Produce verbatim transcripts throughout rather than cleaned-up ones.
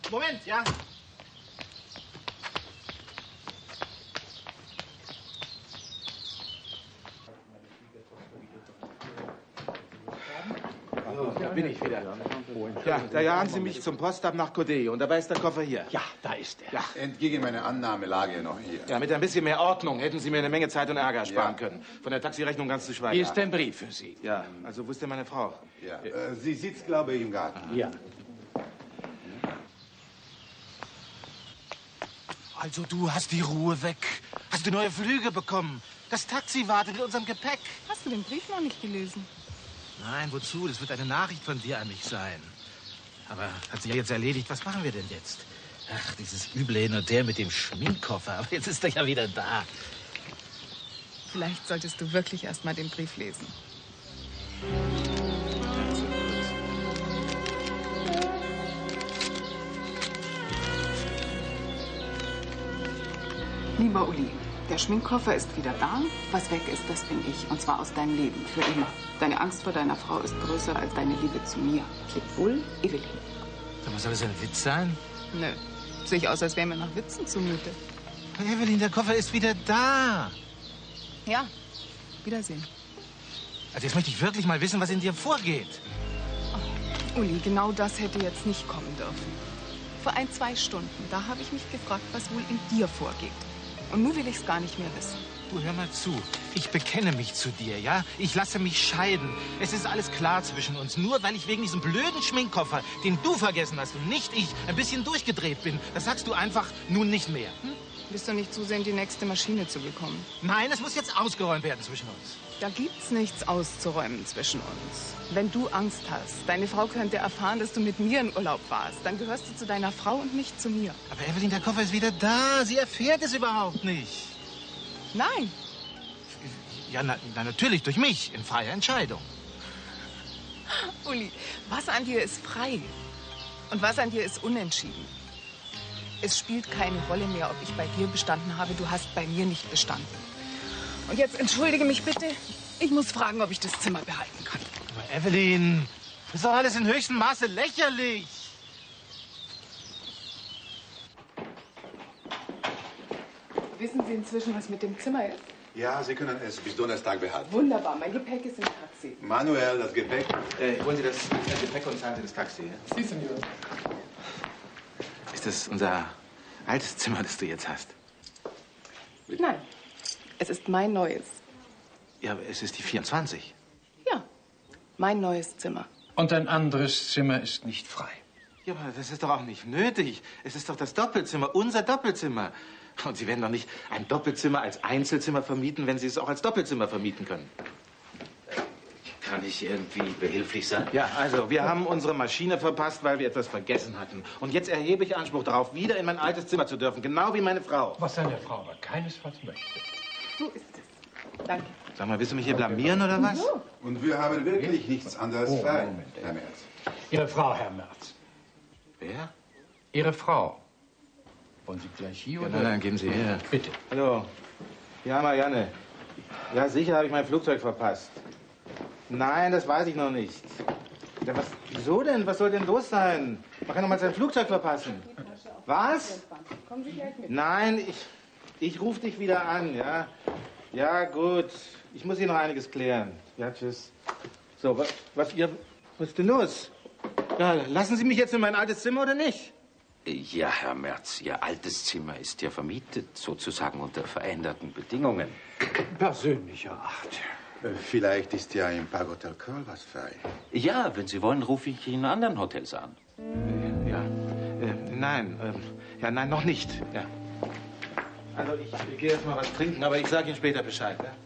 Moment, ja? So, da bin ich wieder. Ja, da jagen Sie mich zum Postamt nach Codé und dabei ist der Koffer hier. Ja, da ist er. Ja. Entgegen meiner Annahme lag er noch hier. Ja, mit ein bisschen mehr Ordnung hätten Sie mir eine Menge Zeit und Ärger ersparen Ja. können. Von der Taxirechnung ganz zu schweigen. Hier ist ein Brief für Sie. Ja, also wo ist denn meine Frau? Ja. Äh, sie sitzt, glaube ich, im Garten. Ja. Also du hast die Ruhe weg. Hast du neue Flüge bekommen? Das Taxi wartet mit unserem Gepäck. Hast du den Brief noch nicht gelesen? Nein, wozu? Das wird eine Nachricht von dir an mich sein. Aber hat sich ja jetzt erledigt. Was machen wir denn jetzt? Ach, dieses üble Hin und Her mit dem Schminkkoffer. Aber jetzt ist er ja wieder da. Vielleicht solltest du wirklich erst mal den Brief lesen. Lieber Uli, der Schminkkoffer ist wieder da. Was weg ist, das bin ich. Und zwar aus deinem Leben, für immer. Deine Angst vor deiner Frau ist größer als deine Liebe zu mir. Leb wohl, Evelyn. Sag mal, soll das ein Witz sein? Nö. Sehe ich aus, als wäre mir nach Witzen zumute. Evelyn, der Koffer ist wieder da. Ja, Wiedersehen. Also jetzt möchte ich wirklich mal wissen, was in dir vorgeht. Oh, Uli, genau das hätte jetzt nicht kommen dürfen. Vor ein, zwei Stunden, da habe ich mich gefragt, was wohl in dir vorgeht. Und nun will ich es gar nicht mehr wissen. Du, hör mal zu. Ich bekenne mich zu dir, ja? Ich lasse mich scheiden. Es ist alles klar zwischen uns. Nur weil ich wegen diesem blöden Schminkkoffer, den du vergessen hast und nicht ich, ein bisschen durchgedreht bin. Das sagst du einfach nun nicht mehr. Hm? Bist du nicht zusehen, die nächste Maschine zu bekommen? Nein, es muss jetzt ausgeräumt werden zwischen uns. Da gibt's nichts auszuräumen zwischen uns. Wenn du Angst hast, deine Frau könnte erfahren, dass du mit mir in Urlaub warst, dann gehörst du zu deiner Frau und nicht zu mir. Aber Evelyn, der Koffer ist wieder da. Sie erfährt es überhaupt nicht. Nein. Ja, na, na natürlich, durch mich, in freier Entscheidung. Uli, was an dir ist frei und was an dir ist unentschieden. Es spielt keine Rolle mehr, ob ich bei dir bestanden habe. Du hast bei mir nicht bestanden. Und jetzt entschuldige mich bitte. Ich muss fragen, ob ich das Zimmer behalten kann. Aber Evelyn, das ist doch alles in höchstem Maße lächerlich. Wissen Sie inzwischen, was mit dem Zimmer ist? Ja, Sie können es bis Donnerstag behalten. Wunderbar, mein Gepäck ist im Taxi. Manuel, das Gepäck. Äh, holen Sie das äh, Gepäck und zahlen Sie das Taxi. Ja? Sie, Senor. Ist das unser altes Zimmer, das du jetzt hast? Nein, es ist mein neues. Ja, aber es ist die vierundzwanzig. Ja, mein neues Zimmer. Und ein anderes Zimmer ist nicht frei. Ja, aber das ist doch auch nicht nötig. Es ist doch das Doppelzimmer, unser Doppelzimmer. Und Sie werden doch nicht ein Doppelzimmer als Einzelzimmer vermieten, wenn Sie es auch als Doppelzimmer vermieten können. Kann ich irgendwie behilflich sein? Ja, also, wir haben unsere Maschine verpasst, weil wir etwas vergessen hatten. Und jetzt erhebe ich Anspruch darauf, wieder in mein altes Zimmer zu dürfen, genau wie meine Frau. Was seine Frau aber keinesfalls möchte. So ist es. Danke. Sag mal, willst du mich hier blamieren, oder was? Und wir haben wirklich nichts anderes Oh, frei, Moment, Herr Merz. Ihre Frau, Herr Merz. Wer? Ihre Frau. Wollen Sie gleich hier Ja, oder? nein, nein, geben Sie her. Bitte. Hallo. Ja, Marianne. Ja, sicher habe ich mein Flugzeug verpasst. Nein, das weiß ich noch nicht. Ja, was, wieso denn? Was soll denn los sein? Man kann doch mal sein Flugzeug verpassen. Was? Kommen Sie gleich mit. Nein, ich, ich rufe dich wieder an, ja? Ja, gut. Ich muss hier noch einiges klären. Ja, tschüss. So, was, was, ihr, was ist denn los? Ja, lassen Sie mich jetzt in mein altes Zimmer oder nicht? Ja, Herr Merz, Ihr altes Zimmer ist ja vermietet, sozusagen unter veränderten Bedingungen. Persönlicher Art. Äh, Vielleicht ist ja im Parkhotel Köln was frei. Ja, wenn Sie wollen, rufe ich in anderen Hotels an. Äh, ja, äh, nein, ähm, ja, nein, noch nicht. Ja. Also ich, ich gehe jetzt mal was trinken, aber ich sage Ihnen später Bescheid. Ja?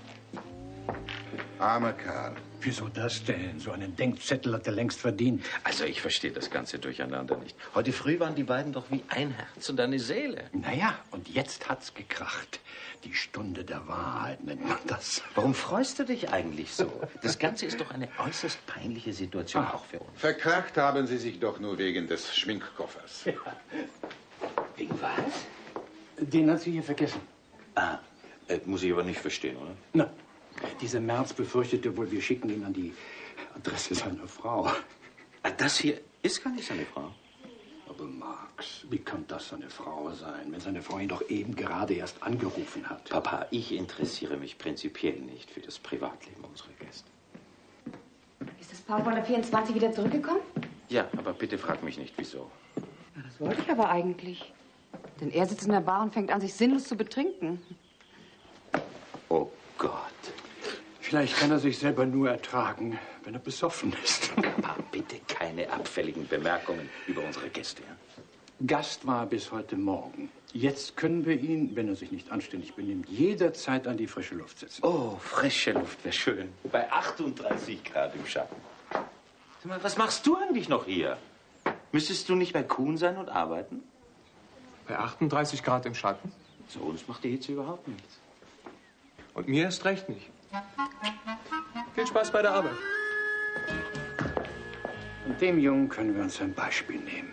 Armer Kerl. Wieso das denn? So einen Denkzettel hat er längst verdient. Also ich verstehe das ganze Durcheinander nicht. Heute früh waren die beiden doch wie ein Herz und eine Seele. Naja, und jetzt hat's gekracht. Die Stunde der Wahrheit nennt man das. Warum freust du dich eigentlich so? Das Ganze ist doch eine äußerst peinliche Situation, auch für uns. Verkracht haben Sie sich doch nur wegen des Schminkkoffers. Ja. Wegen was? Den hat sie hier vergessen. Ah, äh, muss ich aber nicht verstehen, oder? Na, dieser Merz befürchtete wohl, wir schicken ihn an die Adresse seiner Frau. Ah, das hier ist gar nicht seine Frau. arme Max, wie kann das seine Frau sein, wenn seine Frau ihn doch eben gerade erst angerufen hat? Papa, ich interessiere mich prinzipiell nicht für das Privatleben unserer Gäste. Ist das Paar von der vierundzwanzig wieder zurückgekommen? Ja, aber bitte frag mich nicht, wieso. Ja, das wollte ich aber eigentlich. Denn er sitzt in der Bar und fängt an, sich sinnlos zu betrinken. Oh Gott. Vielleicht kann er sich selber nur ertragen, wenn er besoffen ist. Papa, bitte keine abfälligen Bemerkungen über unsere Gäste. Ja? Gast war bis heute Morgen. Jetzt können wir ihn, wenn er sich nicht anständig benimmt, jederzeit an die frische Luft setzen. Oh, frische Luft wäre schön. Bei achtunddreißig Grad im Schatten. Sag mal, was machst du eigentlich noch hier? Müsstest du nicht bei Kuhn sein und arbeiten? Bei achtunddreißig Grad im Schatten? So, uns macht die Hitze überhaupt nichts. Und mir erst recht nicht. Viel Spaß bei der Arbeit. Und dem Jungen können wir uns ein Beispiel nehmen.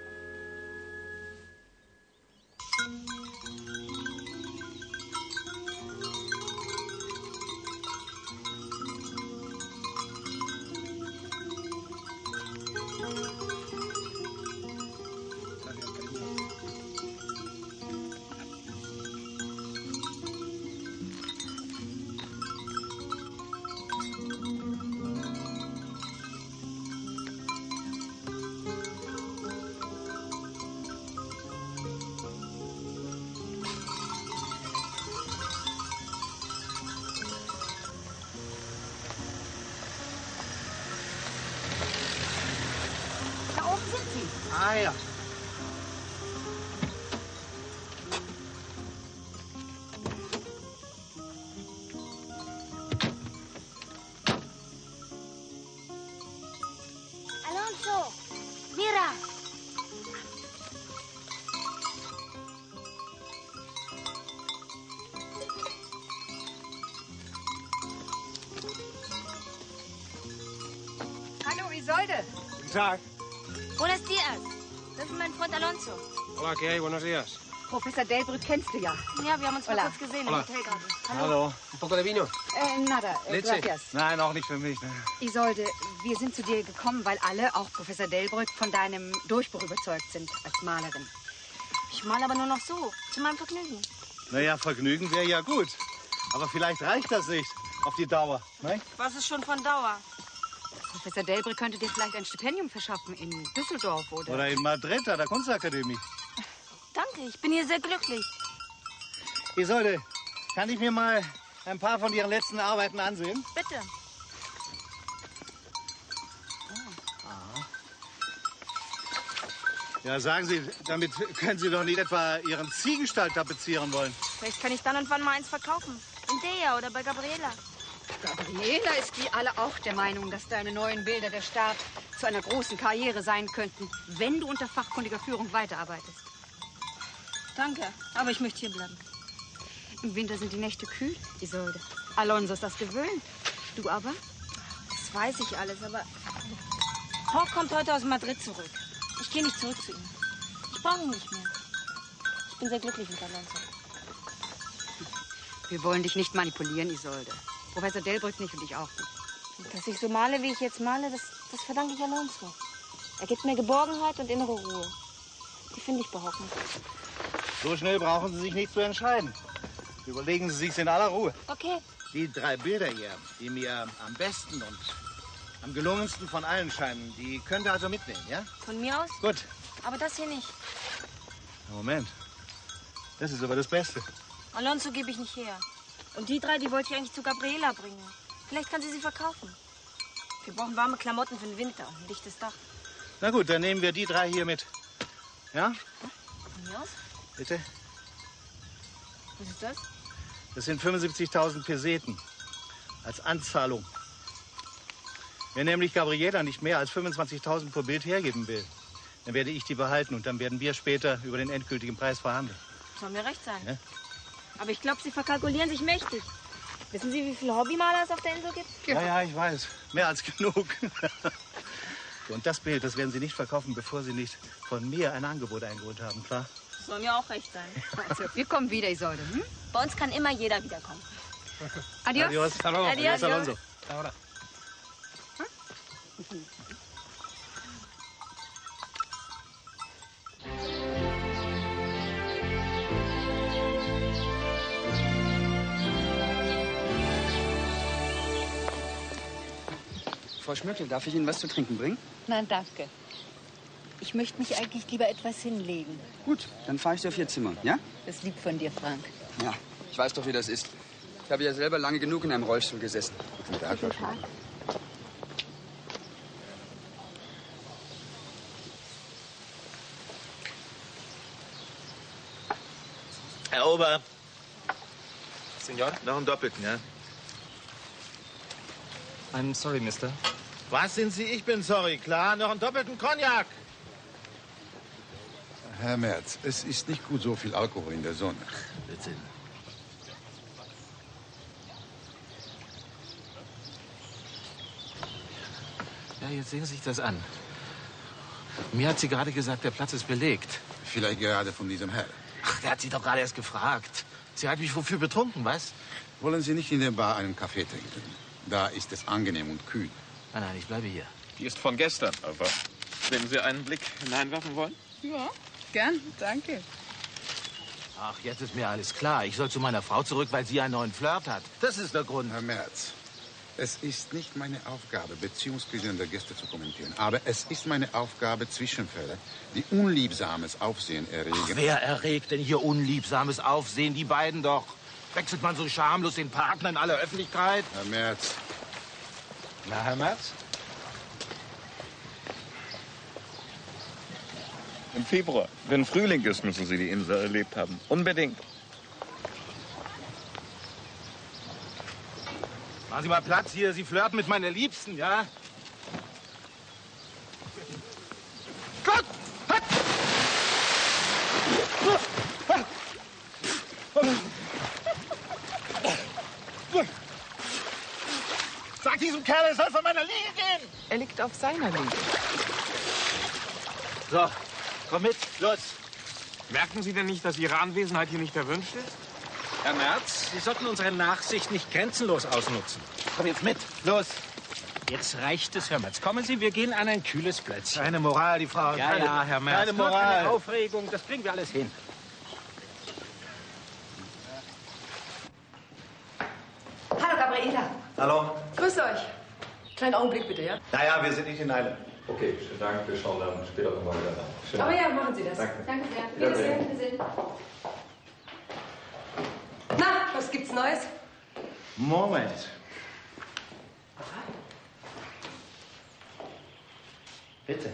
Ah ja. Alonso, mira. Hallo, Isolde. Guten Tag. Buenos dias. Das ist mein Freund Alonso. Hola, ¿qué hay? Buenos días. Professor Delbrück kennst du ja. Ja, wir haben uns mal Hola. kurz gesehen Hola. im Hotel gerade. Hallo. Un poco de vino? Äh, nada, äh, Leche? gracias. Nein, auch nicht für mich. Ne? Isolde, wir sind zu dir gekommen, weil alle, auch Professor Delbrück, von deinem Durchbruch überzeugt sind als Malerin. Ich male aber nur noch so, zu meinem Vergnügen. Naja, Vergnügen wäre ja gut. Aber vielleicht reicht das nicht auf die Dauer. Ne? Was ist schon von Dauer? Professor Delbrück könnte dir vielleicht ein Stipendium verschaffen in Düsseldorf oder... Oder in Madrid an der Kunstakademie. Danke, ich bin hier sehr glücklich. Isolde, kann ich mir mal ein paar von Ihren letzten Arbeiten ansehen? Bitte. Ja, sagen Sie, damit können Sie doch nicht etwa Ihren Ziegenstall tapezieren wollen. Vielleicht kann ich dann und wann mal eins verkaufen. In Dea oder bei Gabriela. Gabriela ist wie alle auch der Meinung, dass deine neuen Bilder der Start zu einer großen Karriere sein könnten, wenn du unter fachkundiger Führung weiterarbeitest. Danke, aber ich möchte hier bleiben. Im Winter sind die Nächte kühl, Isolde. Alonso ist das gewöhnt. Du aber? Das weiß ich alles, aber... Hawk kommt heute aus Madrid zurück. Ich gehe nicht zurück zu ihm. Ich brauche ihn nicht mehr. Ich bin sehr glücklich mit Alonso. Wir wollen dich nicht manipulieren, Isolde. Professor Delbrück nicht und ich auch nicht. Dass ich so male, wie ich jetzt male, das, das verdanke ich Alonso. Er gibt mir Geborgenheit und innere Ruhe. Die finde ich überhaupt nicht. So schnell brauchen Sie sich nicht zu entscheiden. Überlegen Sie sich's in aller Ruhe. Okay. Die drei Bilder hier, die mir am besten und am gelungensten von allen scheinen, die könnt ihr also mitnehmen, ja? Von mir aus? Gut. Aber das hier nicht. Moment. Das ist aber das Beste. Alonso gebe ich nicht her. Und die drei, die wollte ich eigentlich zu Gabriela bringen. Vielleicht kann sie sie verkaufen. Wir brauchen warme Klamotten für den Winter und ein dichtes Dach. Na gut, dann nehmen wir die drei hier mit. Ja? Von mir aus? Bitte? Was ist das? Das sind fünfundsiebzigtausend Peseten als Anzahlung. Wenn nämlich Gabriela nicht mehr als fünfundzwanzigtausend pro Bild hergeben will, dann werde ich die behalten und dann werden wir später über den endgültigen Preis verhandeln. Soll mir recht sein. Ja? Aber ich glaube, Sie verkalkulieren sich mächtig. Wissen Sie, wie viele Hobbymaler es auf der Insel gibt? Ja, ja, ich weiß. Mehr als genug. Und das Bild, das werden Sie nicht verkaufen, bevor Sie nicht von mir ein Angebot eingeholt haben, klar? Soll mir auch recht sein. Also, wir kommen wieder, Isolde. Hm? Bei uns kann immer jeder wiederkommen. Adios. Adios. Adios. Adios, Alonso. Ahora. Frau Schmöckel, darf ich Ihnen was zu trinken bringen? Nein, danke. Ich möchte mich eigentlich lieber etwas hinlegen. Gut, dann fahre ich Sie auf Ihr Zimmer, ja? Das liegt von dir, Frank. Ja, ich weiß doch, wie das ist. Ich habe ja selber lange genug in einem Rollstuhl gesessen. Guten Tag. Guten Tag. Herr Ober. Senor? Noch einen Doppelten, ja? I'm sorry, Mister. Was sind Sie? Ich bin sorry. Klar, noch einen doppelten Cognac. Herr Merz, es ist nicht gut, so viel Alkohol in der Sonne. Bitte. Ja, jetzt sehen Sie sich das an. Mir hat sie gerade gesagt, der Platz ist belegt. Vielleicht gerade von diesem Herrn. Ach, der hat Sie doch gerade erst gefragt. Sie hat mich wofür betrunken, was? Wollen Sie nicht in der Bar einen Kaffee trinken? Da ist es angenehm und kühl. Nein, nein, ich bleibe hier. Die ist von gestern, aber wenn Sie einen Blick hineinwerfen wollen? Ja, gern, danke. Ach, jetzt ist mir alles klar. Ich soll zu meiner Frau zurück, weil sie einen neuen Flirt hat. Das ist der Grund. Herr Merz, es ist nicht meine Aufgabe, Beziehungskrisen der Gäste zu kommentieren. Aber es ist meine Aufgabe, Zwischenfälle, die unliebsames Aufsehen erregen. Ach, wer erregt denn hier unliebsames Aufsehen? Die beiden doch. Wechselt man so schamlos den Partner in aller Öffentlichkeit? Herr Merz. Na, Herr Merz? Im Februar, wenn Frühling ist, müssen Sie die Insel erlebt haben. Unbedingt. Machen Sie mal Platz hier. Sie flirten mit meiner Liebsten, ja? Gott! Sag diesem Kerl, er soll von meiner Liege gehen! Er liegt auf seiner Liege. So, komm mit, los. Merken Sie denn nicht, dass Ihre Anwesenheit hier nicht erwünscht ist? Herr Merz, Sie sollten unsere Nachsicht nicht grenzenlos ausnutzen. Komm jetzt mit, los. Jetzt reicht es, Herr Merz. Kommen Sie, wir gehen an ein kühles Plätzchen. Keine Moral, die Frau. Ja, keine, ja, Herr Merz. Keine Nur Moral. keine Aufregung, das kriegen wir alles hin. Hallo, Gabriela. Hallo. Grüß euch. Kleinen Augenblick bitte, ja? Naja, wir sind nicht in Eile. Okay, schönen Dank. Wir schauen dann später nochmal wieder nach. Schönen Aber Dank. ja, machen Sie das. Danke. Danke sehr. Wiedersehen. Wiedersehen. Wiedersehen. Na, was gibt's Neues? Moment. Bitte.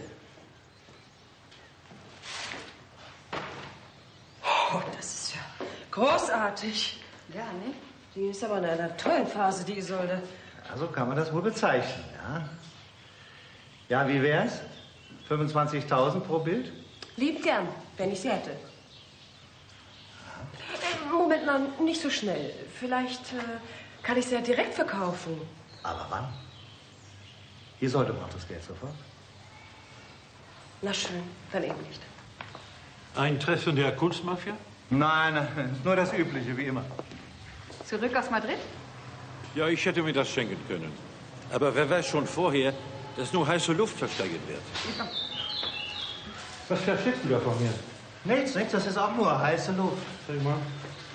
Oh, das ist ja großartig. Ja, ne? Die ist aber in einer tollen Phase, die Isolde. Also kann man das wohl bezeichnen, ja? Ja, wie wär's? fünfundzwanzigtausend pro Bild? Lieb gern, wenn ich sie hätte. Äh, Moment mal, nicht so schnell. Vielleicht äh, kann ich sie ja direkt verkaufen. Aber wann? Isolde braucht das Geld sofort. Na schön, dann eben nicht. Ein Treffen der Kunstmafia? Nein, nein, nur das Übliche, wie immer. Zurück aus Madrid? Ja, ich hätte mir das schenken können. Aber wer weiß schon vorher, dass nur heiße Luft versteigert wird. Was versteckst du da von mir? Nichts, nichts, das ist auch nur heiße Luft. Sag mal.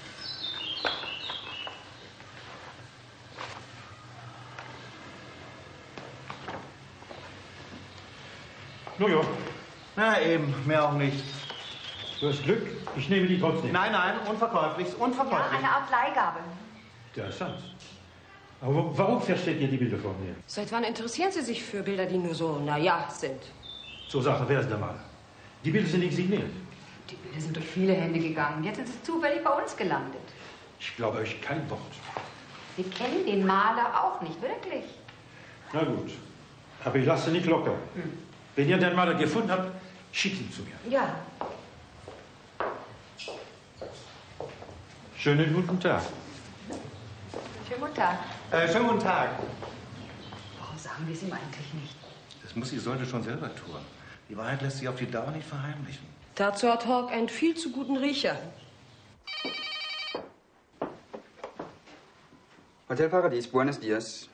Nun ja. Na eben, mehr auch nicht. Du hast Glück, ich nehme die trotzdem. Nein, nein, unverkäuflich, Ja, unverkäuflich. eine Art Leihgabe. Interessant. Aber warum versteckt ihr die Bilder von mir? Seit wann interessieren Sie sich für Bilder, die nur so, na ja, sind? Zur Sache, wer ist der Mann? Die Bilder sind nicht signiert. Die Bilder sind durch viele Hände gegangen. Jetzt ist es zufällig bei uns gelandet. Ich glaube euch kein Wort. Wir kennen den Maler auch nicht, wirklich. Na gut, aber ich lasse nicht locker. Hm. Wenn ihr den Maler gefunden habt, schickt ihn zu mir. Ja. Schönen guten Tag. Schönen guten Tag. Äh, schönen guten Tag. Warum sagen wir es ihm eigentlich nicht? Das muss Isolde schon selber tun. Die Wahrheit lässt sich auf die Dauer nicht verheimlichen. Dazu hat Hawk einen viel zu guten Riecher. Hotel Paradies, Buenos Dias.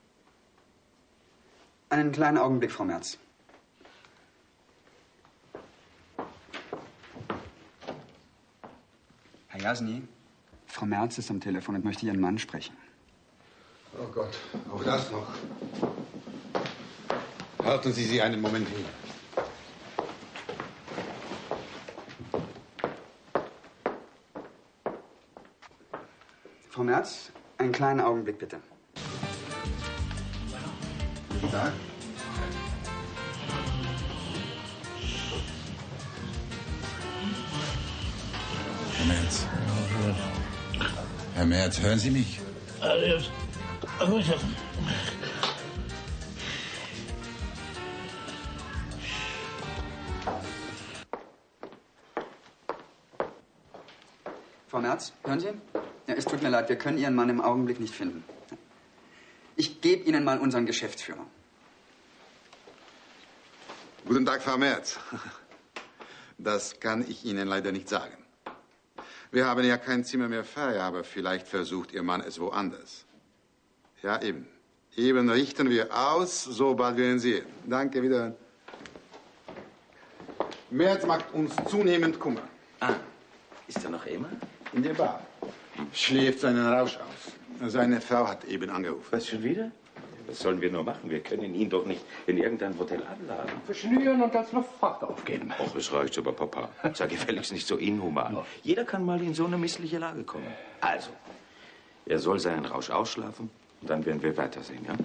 Einen kleinen Augenblick, Frau Merz. Herr Jasny, Frau Merz ist am Telefon und möchte Ihren Mann sprechen. Oh Gott, auch das noch. Halten Sie sie einen Moment hin. Frau Merz, einen kleinen Augenblick bitte. Guten Tag. Herr Merz. Herr Merz, hören Sie mich? Frau Merz, hören Sie? Ja, es tut mir leid, wir können Ihren Mann im Augenblick nicht finden. Ich gebe Ihnen mal unseren Geschäftsführer. Guten Tag, Frau Merz. Das kann ich Ihnen leider nicht sagen. Wir haben ja kein Zimmer mehr frei, aber vielleicht versucht Ihr Mann es woanders. Ja, eben. Eben richten wir aus, sobald wir ihn sehen. Danke, wiederhören. Merz macht uns zunehmend Kummer. Ah, ist er noch immer? In der Bar. Schläft seinen Rausch aus. Seine Frau hat eben angerufen. Was, schon wieder? Was sollen wir nur machen? Wir können ihn doch nicht in irgendein Hotel anladen. Verschnüren und als Luftfracht aufgeben. Och, es reicht aber, Papa. Sei gefälligst nicht so inhuman. Ja. Jeder kann mal in so eine missliche Lage kommen. Also, er soll seinen Rausch ausschlafen und dann werden wir weitersehen, ja?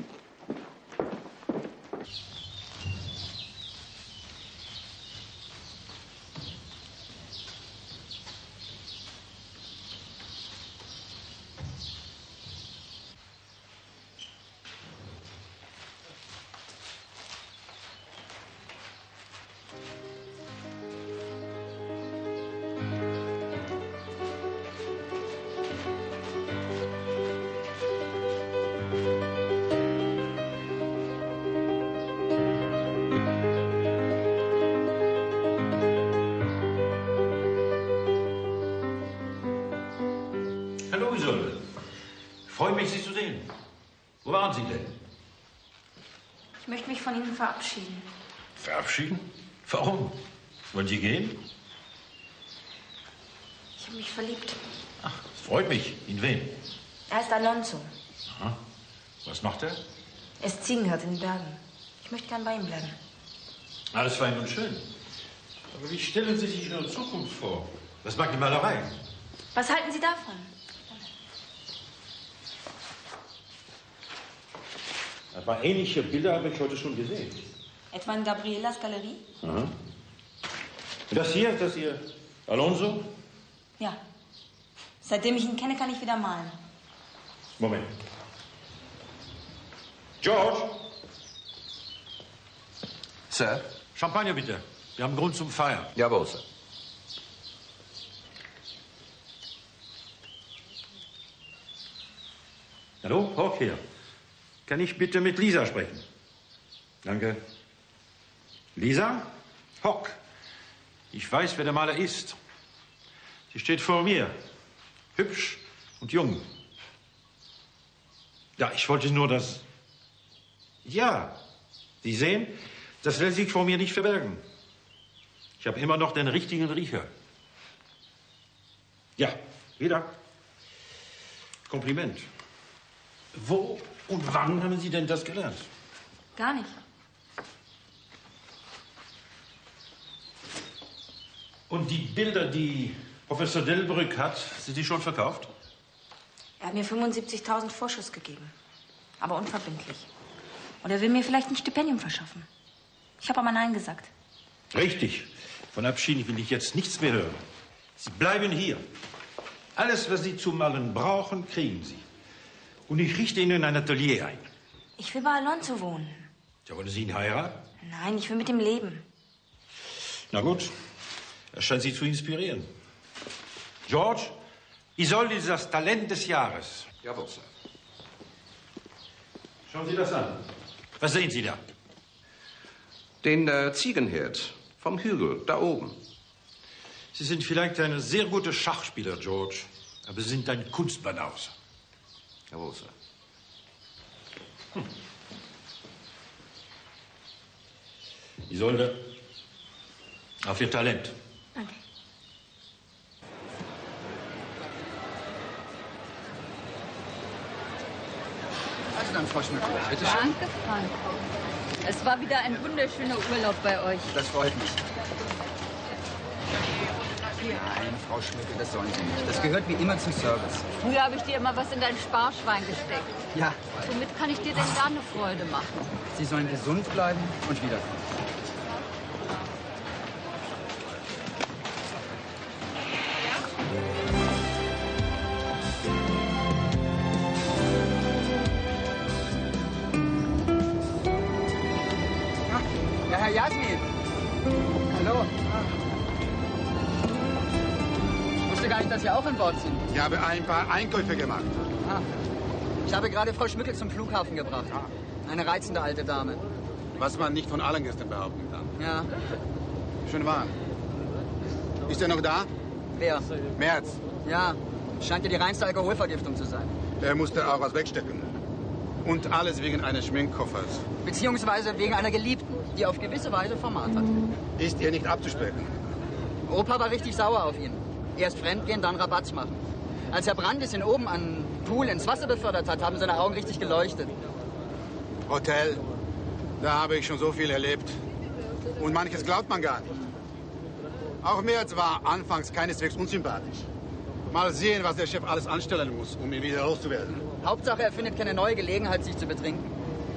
Hallo, Isolde. Ich freue mich, Sie zu sehen. Wo waren Sie denn? Ich möchte mich von Ihnen verabschieden. Verabschieden? Warum? Wollen Sie gehen? Ich habe mich verliebt. Ach, das freut mich. In wen? Er heißt Alonso. Aha. Was macht er? Er ist Ziegenhirt in den Bergen. Ich möchte gern bei ihm bleiben. Alles fein und schön. Aber wie stellen Sie sich Ihre Zukunft vor? Was mag die Malerei? Was halten Sie davon? Ein paar ähnliche Bilder habe ich heute schon gesehen. Etwa in Gabrielas Galerie? Aha. Das hier, das hier, Alonso? Ja. Seitdem ich ihn kenne, kann ich wieder malen. Moment. George? Sir? Champagner bitte. Wir haben Grund zum Feiern. Jawohl, Sir. Hallo, Hock hier. Kann ich bitte mit Lisa sprechen? Danke. Lisa? Hock. Ich weiß, wer der Maler ist. Sie steht vor mir. Hübsch und jung. Ja, ich wollte nur das... Ja, Sie sehen, das lässt sich vor mir nicht verbergen. Ich habe immer noch den richtigen Riecher. Ja, wieder. Kompliment. Wo und wann haben Sie denn das gelernt? Gar nicht. Und die Bilder, die Professor Delbrück hat, sind die schon verkauft? Er hat mir fünfundsiebzigtausend Vorschuss gegeben. Aber unverbindlich. Und er will mir vielleicht ein Stipendium verschaffen. Ich habe aber Nein gesagt. Richtig. Von Abschied will ich jetzt nichts mehr hören. Sie bleiben hier. Alles, was Sie zum Malen brauchen, kriegen Sie. Und ich richte Ihnen ein Atelier ein. Ich will bei Alonso wohnen. Ja, wollen Sie ihn heiraten? Nein, ich will mit ihm leben. Na gut. Er scheint Sie zu inspirieren. George, Isolde ist das Talent des Jahres. Jawohl, Sir. Schauen Sie das an. Was sehen Sie da? Den äh, Ziegenhirt vom Hügel, da oben. Sie sind vielleicht ein sehr guter Schachspieler, George. Aber Sie sind ein Kunstbanause. Jawohl, Sir. Hm. Isolde, auf Ihr Talent. Danke. Also dann, Frau Schmidt, bitte schön. Danke, Frank. Es war wieder ein wunderschöner Urlaub bei euch. Das freut mich. Nein, Frau Schmückel, das sollen Sie nicht. Das gehört wie immer zum Service. Früher habe ich dir immer was in dein Sparschwein gesteckt. Ja. Womit kann ich dir denn da eine Freude machen? Sie sollen gesund bleiben und wiederkommen. Ja, Herr Jasmin. Hallo. Ich wusste gar nicht, dass Sie auch an Bord sind. Ich habe ein paar Einkäufe gemacht. Ah. Ich habe gerade Frau Schmückel zum Flughafen gebracht. Eine reizende alte Dame. Was man nicht von allen Gästen behaupten kann. Ja. Schön warm. Ist er noch da? Wer? Merz. Ja. Scheint ja die reinste Alkoholvergiftung zu sein. Er musste auch was wegstecken. Und alles wegen eines Schminkkoffers. Beziehungsweise wegen einer Geliebten, die auf gewisse Weise Format hat. Ist ihr nicht abzusprechen? Opa war richtig sauer auf ihn. Erst fremdgehen, dann Rabatz machen. Als Herr Brandis ihn oben an Pool ins Wasser befördert hat, haben seine Augen richtig geleuchtet. Hotel. Da habe ich schon so viel erlebt. Und manches glaubt man gar nicht. Auch Merz war anfangs keineswegs unsympathisch. Mal sehen, was der Chef alles anstellen muss, um ihn wieder loszuwerden. Hauptsache, er findet keine neue Gelegenheit, sich zu betrinken.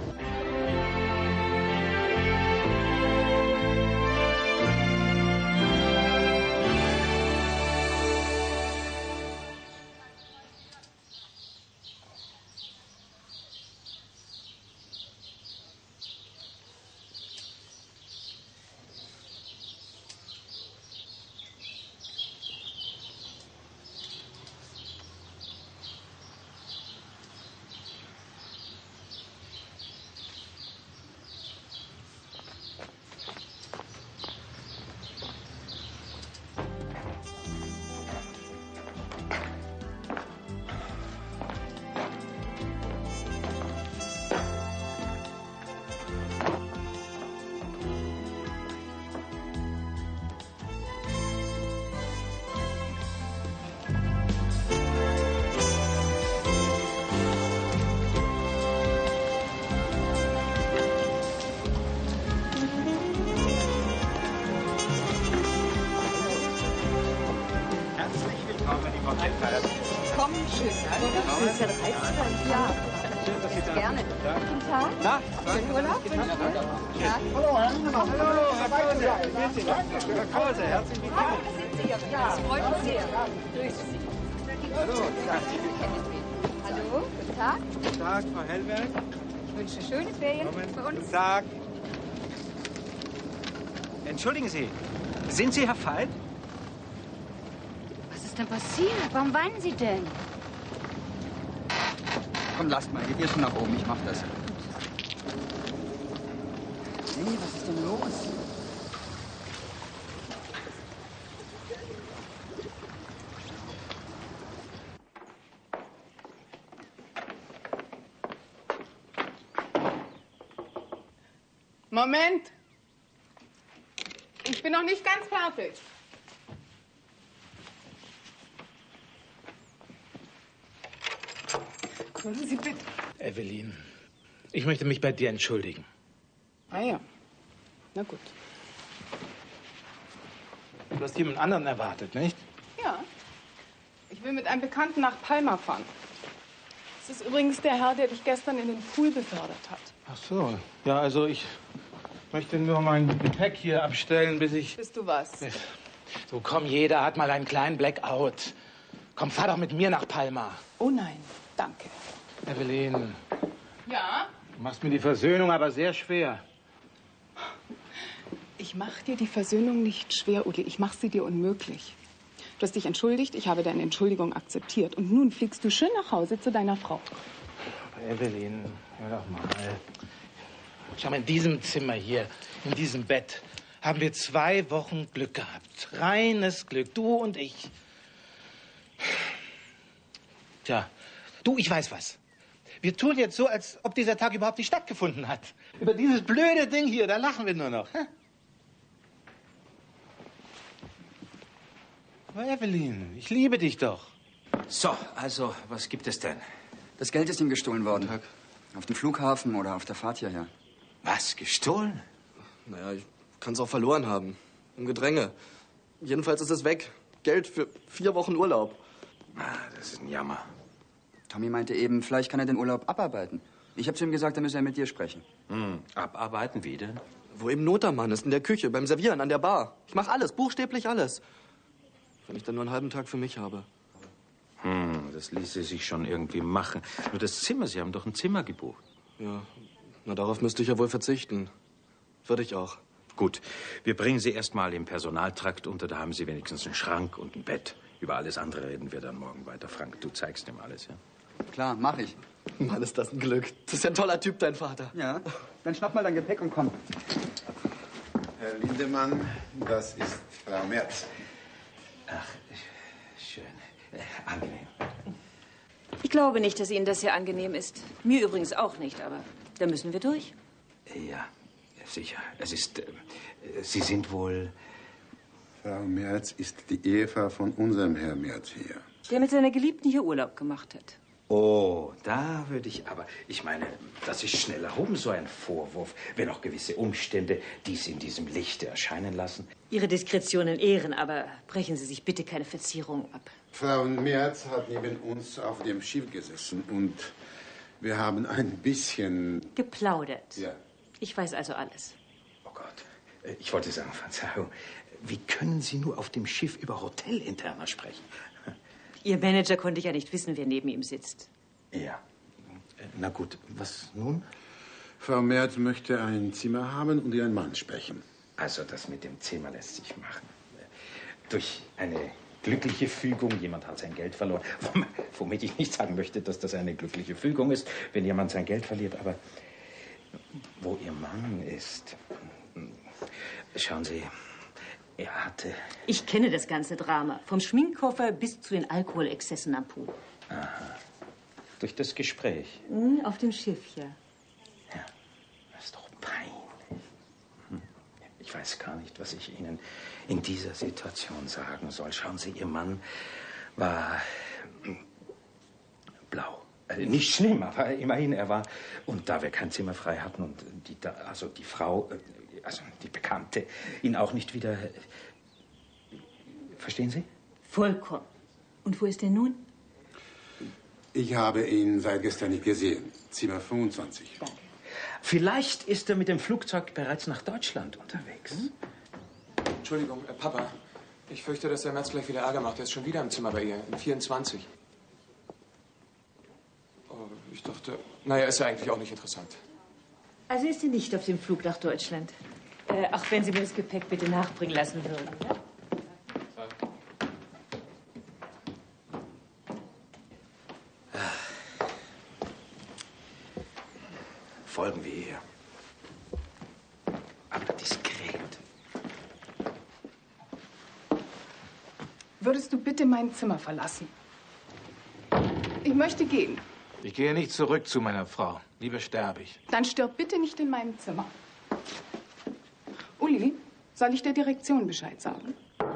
Komm, schön. Das ist ja reizend. Ja. Schön, dass Sie da Gerne. Guten Tag. Na? Schönen Urlaub. Ja. Hallo, hallo, Herr Krause. Herr Krause, herzlich willkommen. Ja, das freut mich sehr. Grüß Sie. Hallo. Hallo, guten Tag. Guten Tag, Frau Hellberg. Ich wünsche schöne Ferien bei uns. Guten Tag. Entschuldigen Sie, sind Sie Herr Veit? Was ist denn passiert? Warum weinen Sie denn? Komm, lasst mal. Geht ihr schon nach oben. Ich mach das. Hey, was ist denn los? Moment. Ich bin noch nicht ganz fertig. Kommen Sie bitte. Evelyn, ich möchte mich bei dir entschuldigen. Ah ja. Na gut. Du hast jemand anderen erwartet, nicht? Ja. Ich will mit einem Bekannten nach Palma fahren. Das ist übrigens der Herr, der dich gestern in den Pool befördert hat. Ach so. Ja, also ich möchte nur mein Gepäck hier abstellen, bis ich... Bist du was? So, komm, jeder hat mal einen kleinen Blackout. Komm, fahr doch mit mir nach Palma. Oh nein, danke. Evelyn, Ja? du machst mir die Versöhnung aber sehr schwer. Ich mach dir die Versöhnung nicht schwer, Uli. Ich mach sie dir unmöglich. Du hast dich entschuldigt, ich habe deine Entschuldigung akzeptiert. Und nun fliegst du schön nach Hause zu deiner Frau. Evelyn, hör doch mal. Schau mal, in diesem Zimmer hier, in diesem Bett, haben wir zwei Wochen Glück gehabt. Reines Glück, du und ich. Tja, du, ich weiß was. Wir tun jetzt so, als ob dieser Tag überhaupt nicht stattgefunden hat. Über dieses blöde Ding hier, da lachen wir nur noch. Hä? Aber Evelyn, ich liebe dich doch. So, also, was gibt es denn? Das Geld ist ihm gestohlen worden. Auf dem Flughafen oder auf der Fahrt hierher. Was, gestohlen? Naja, ich kann es auch verloren haben. Im Gedränge. Jedenfalls ist es weg. Geld für vier Wochen Urlaub. Ah, das ist ein Jammer. Tommy meinte eben, vielleicht kann er den Urlaub abarbeiten. Ich habe zu ihm gesagt, er müsse er mit dir sprechen. Hm, abarbeiten, wie denn? Wo eben Notermann ist, in der Küche, beim Servieren, an der Bar. Ich mache alles, buchstäblich alles. Wenn ich dann nur einen halben Tag für mich habe. Hm, das ließe sich schon irgendwie machen. Nur das Zimmer, Sie haben doch ein Zimmer gebucht. Ja, na darauf müsste ich ja wohl verzichten. Würde ich auch. Gut, wir bringen Sie erst mal im Personaltrakt unter. Da haben Sie wenigstens einen Schrank und ein Bett. Über alles andere reden wir dann morgen weiter. Frank, du zeigst ihm alles, ja? Klar, mach ich. Mann, ist das ein Glück. Das ist ja ein toller Typ, dein Vater. Ja, dann schnapp mal dein Gepäck und komm. Herr Lindemann, das ist Frau Merz. Ach, schön. Äh, angenehm. Ich glaube nicht, dass Ihnen das sehr angenehm ist. Mir übrigens auch nicht, aber da müssen wir durch. Ja, sicher. Es ist... Äh, Sie sind wohl... Frau Merz ist die Ehefrau von unserem Herrn Merz hier. Der mit seiner Geliebten hier Urlaub gemacht hat. Oh, da würde ich aber... Ich meine, das ist schnell erhoben, so ein Vorwurf, wenn auch gewisse Umstände dies in diesem Lichte erscheinen lassen. Ihre Diskretion in Ehren, aber brechen Sie sich bitte keine Verzierung ab. Frau Merz hat neben uns auf dem Schiff gesessen und wir haben ein bisschen... Geplaudert. Ja. Ich weiß also alles. Oh Gott, ich wollte sagen, Verzeihung, wie können Sie nur auf dem Schiff über Hotelinterner sprechen? Ihr Manager konnte ja nicht wissen, wer neben ihm sitzt. Ja. Na gut, was nun? Frau Merz möchte ein Zimmer haben und ihren Mann sprechen. Also das mit dem Zimmer lässt sich machen. Durch eine glückliche Fügung, jemand hat sein Geld verloren. Womit ich nicht sagen möchte, dass das eine glückliche Fügung ist, wenn jemand sein Geld verliert. Aber wo Ihr Mann ist... Schauen Sie, er hatte... Ich kenne das ganze Drama. Vom Schminkkoffer bis zu den Alkoholexzessen am Pool. Aha. Durch das Gespräch? Hm, auf dem Schiff, ja. Ja, das ist doch peinlich. Hm. Ich weiß gar nicht, was ich Ihnen in dieser Situation sagen soll. Schauen Sie, Ihr Mann war blau. Äh, nicht schlimm, aber immerhin, er war... Und da wir kein Zimmer frei hatten und die, also die Frau, also die Bekannte, ihn auch nicht wieder... Verstehen Sie? Vollkommen. Und wo ist er nun? Ich habe ihn seit gestern nicht gesehen. Zimmer fünfundzwanzig. Danke. Vielleicht ist er mit dem Flugzeug bereits nach Deutschland unterwegs. Hm? Entschuldigung, äh, Papa. Ich fürchte, dass der Merz gleich wieder Ärger macht. Er ist schon wieder im Zimmer bei ihr, in vierundzwanzig. Oh, ich dachte... Naja, ist ja eigentlich auch nicht interessant. Also ist sie nicht auf dem Flug nach Deutschland. Äh, auch wenn Sie mir das Gepäck bitte nachbringen lassen würden, ja? Folgen wir ihr. Aber diskret. Würdest du bitte mein Zimmer verlassen? Ich möchte gehen. Ich gehe nicht zurück zu meiner Frau. Lieber sterbe ich. Dann stirb bitte nicht in meinem Zimmer. Uli, soll ich der Direktion Bescheid sagen?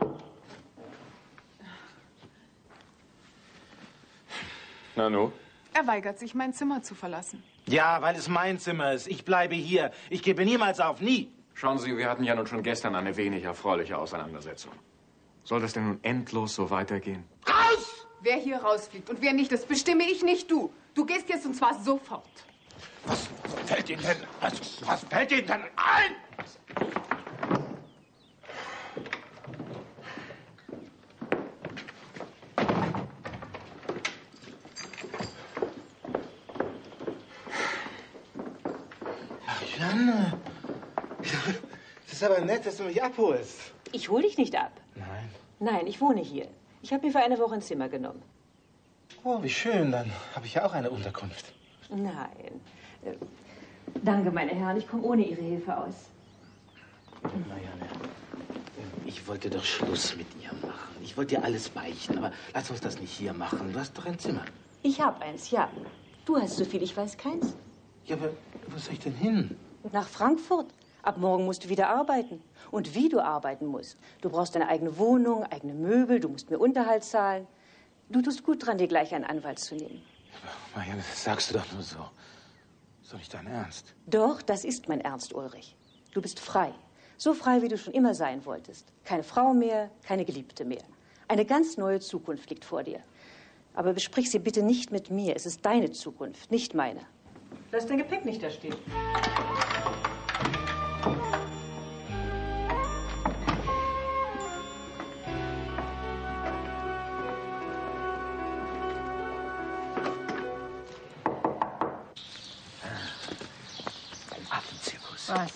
Nanu? Er weigert sich, mein Zimmer zu verlassen. Ja, weil es mein Zimmer ist. Ich bleibe hier. Ich gebe niemals auf, nie. Schauen Sie, wir hatten ja nun schon gestern eine wenig erfreuliche Auseinandersetzung. Soll das denn nun endlos so weitergehen? Raus! Wer hier rausfliegt und wer nicht, das bestimme ich, nicht du. Du gehst jetzt und zwar sofort. Was fällt Ihnen denn, was, was fällt Ihnen denn ein? Ach, Janne. Das ist aber nett, dass du mich abholst. Ich hole dich nicht ab. Nein. Nein, ich wohne hier. Ich habe mir für eine Woche ein Zimmer genommen. Oh, wie schön. Dann habe ich ja auch eine Unterkunft. Nein. Äh, danke, meine Herren. Ich komme ohne Ihre Hilfe aus. Na, Janne, ich wollte doch Schluss mit ihr machen. Ich wollte dir alles beichten, aber lass uns das nicht hier machen. Du hast doch ein Zimmer. Ich habe eins, ja. Du hast so viel, ich weiß keins. Ja, aber wo soll ich denn hin? Nach Frankfurt. Ab morgen musst du wieder arbeiten. Und wie du arbeiten musst. Du brauchst eine eigene Wohnung, eigene Möbel, du musst mir Unterhalt zahlen. Du tust gut dran, dir gleich einen Anwalt zu nehmen. Marianne, das sagst du doch nur so. ist doch nicht dein Ernst. Doch, das ist mein Ernst, Ulrich. Du bist frei. So frei, wie du schon immer sein wolltest. Keine Frau mehr, keine Geliebte mehr. Eine ganz neue Zukunft liegt vor dir. Aber besprich sie bitte nicht mit mir. Es ist deine Zukunft, nicht meine. Lass dein Gepäck nicht da stehen. Affenzirkus. Was?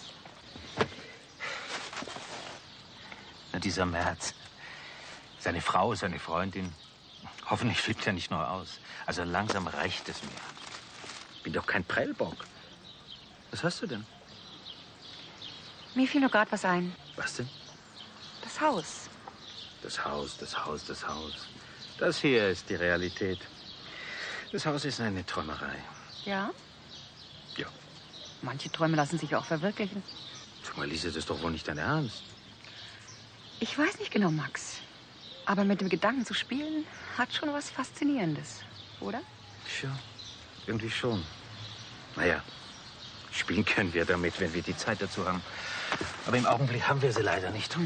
Na, dieser Merz. Seine Frau, seine Freundin. Hoffentlich flippt er nicht noch aus. Also langsam reicht es mir. Bin doch kein Prellbock. Was hast du denn? Mir fiel nur gerade was ein. Was denn? Das Haus. Das Haus, das Haus, das Haus. Das hier ist die Realität. Das Haus ist eine Träumerei. Ja? Ja. Manche Träume lassen sich auch verwirklichen. Sag mal, Lisa, das ist doch wohl nicht dein Ernst. Ich weiß nicht genau, Max. Aber mit dem Gedanken zu spielen, hat schon was Faszinierendes, oder? Tja, irgendwie schon. Naja, spielen können wir damit, wenn wir die Zeit dazu haben. Aber im Augenblick haben wir sie leider nicht.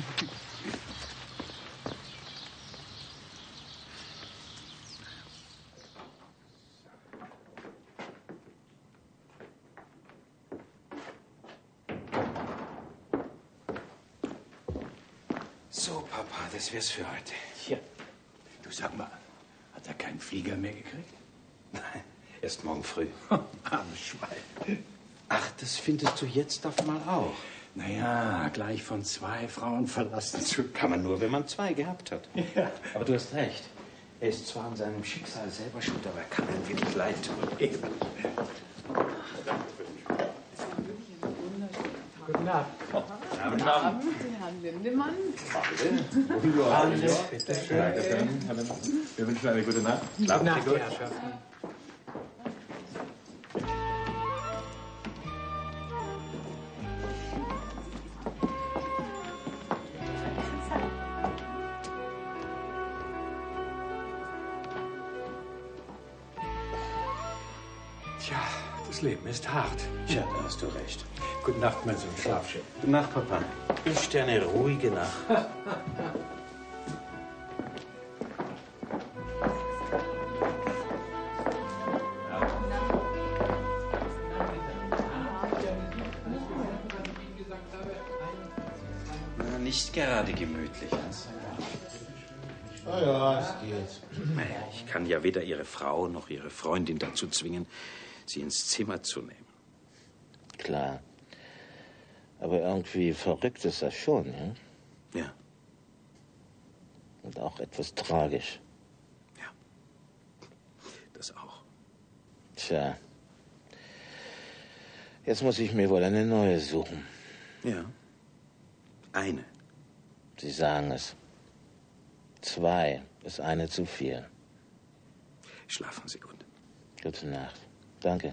So, Papa, das wär's für heute. Hier. Du, sag mal, hat er keinen Flieger mehr gekriegt? Nein, erst morgen früh. Armes Schwein. Ach, das findest du jetzt auf mal auch. Naja, gleich von zwei Frauen verlassen zu können. Kann man nur, wenn man zwei gehabt hat. Ja. Aber du hast recht. Er ist zwar an seinem Schicksal selber schuld, aber er kann ein wenig leid tun. Eben. Guten Abend. Guten Abend. Herrn Lindemann. Hallo. Bitte schön. Wir wünschen eine gute Nacht. Gute Nacht, die Herrschaften. Tja, das Leben ist hart. Tja, da hast du recht. Gute Nacht, mein Sohn. Schlaf schön. Gute Nacht, Papa. Ich wünsche dir eine ruhige Nacht. Na, nicht gerade gemütlich. Ah ja, es geht. Naja, ich kann ja weder Ihre Frau noch Ihre Freundin dazu zwingen, Sie ins Zimmer zu nehmen. Klar. Aber irgendwie verrückt ist das schon, ja? Ja. Und auch etwas tragisch. Das auch. Tja. Jetzt muss ich mir wohl eine neue suchen. Ja. Eine. Sie sagen es. Zwei ist eine zu viel. Schlafen Sie gut. Gute Nacht. Danke.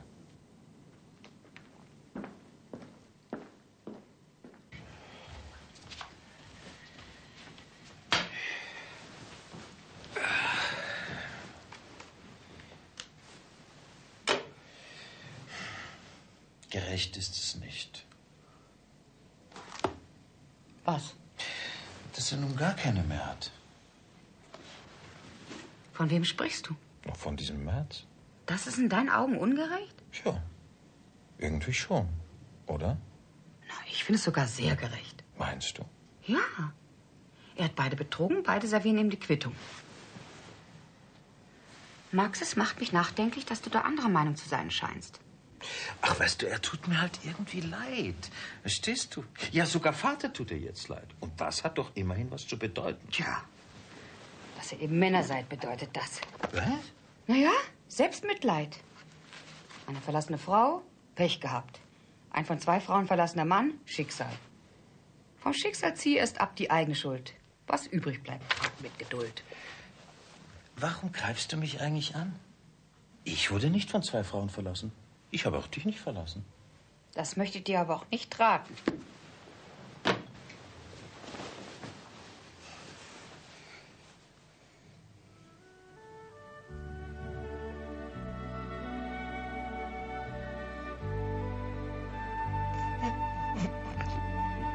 Gerecht ist es nicht. Was? Dass er nun gar keine mehr hat. Von wem sprichst du? Von diesem März? Das ist in deinen Augen ungerecht? Ja. Irgendwie schon, oder? Na, ich finde es sogar sehr gerecht. Meinst du? Ja. Er hat beide betrogen, beide servieren ihm die Quittung. Max, es macht mich nachdenklich, dass du da anderer Meinung zu sein scheinst. Ach, weißt du, er tut mir halt irgendwie leid. Verstehst du? Ja, sogar Vater tut er jetzt leid. Und das hat doch immerhin was zu bedeuten. Tja, dass ihr eben Männer seid, bedeutet das. Was? Naja, Selbstmitleid. Eine verlassene Frau, Pech gehabt. Ein von zwei Frauen verlassener Mann, Schicksal. Vom Schicksal ziehe erst ab die eigene Schuld. Was übrig bleibt, mit Geduld. Warum greifst du mich eigentlich an? Ich wurde nicht von zwei Frauen verlassen. Ich habe auch dich nicht verlassen. Das möchte ich dir aber auch nicht raten.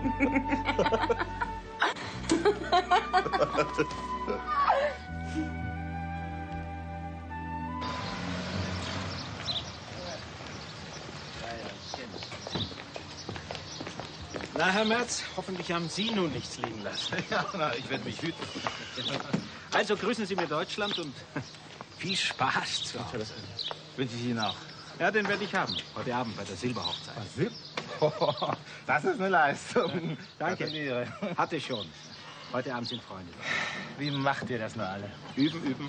Na, Herr Merz, hoffentlich haben Sie nun nichts liegen lassen. Ja, na, ich werde mich hüten. Also grüßen Sie mir Deutschland und viel Spaß zu Hause. Das wünsche ich Ihnen auch. Ja, den werde ich haben. Heute Abend bei der Silberhochzeit. Silber? Oh, das ist eine Leistung. Danke. Gratuliere. Hatte ich schon. Heute Abend sind Freunde. Wie macht ihr das nur alle? Üben, üben.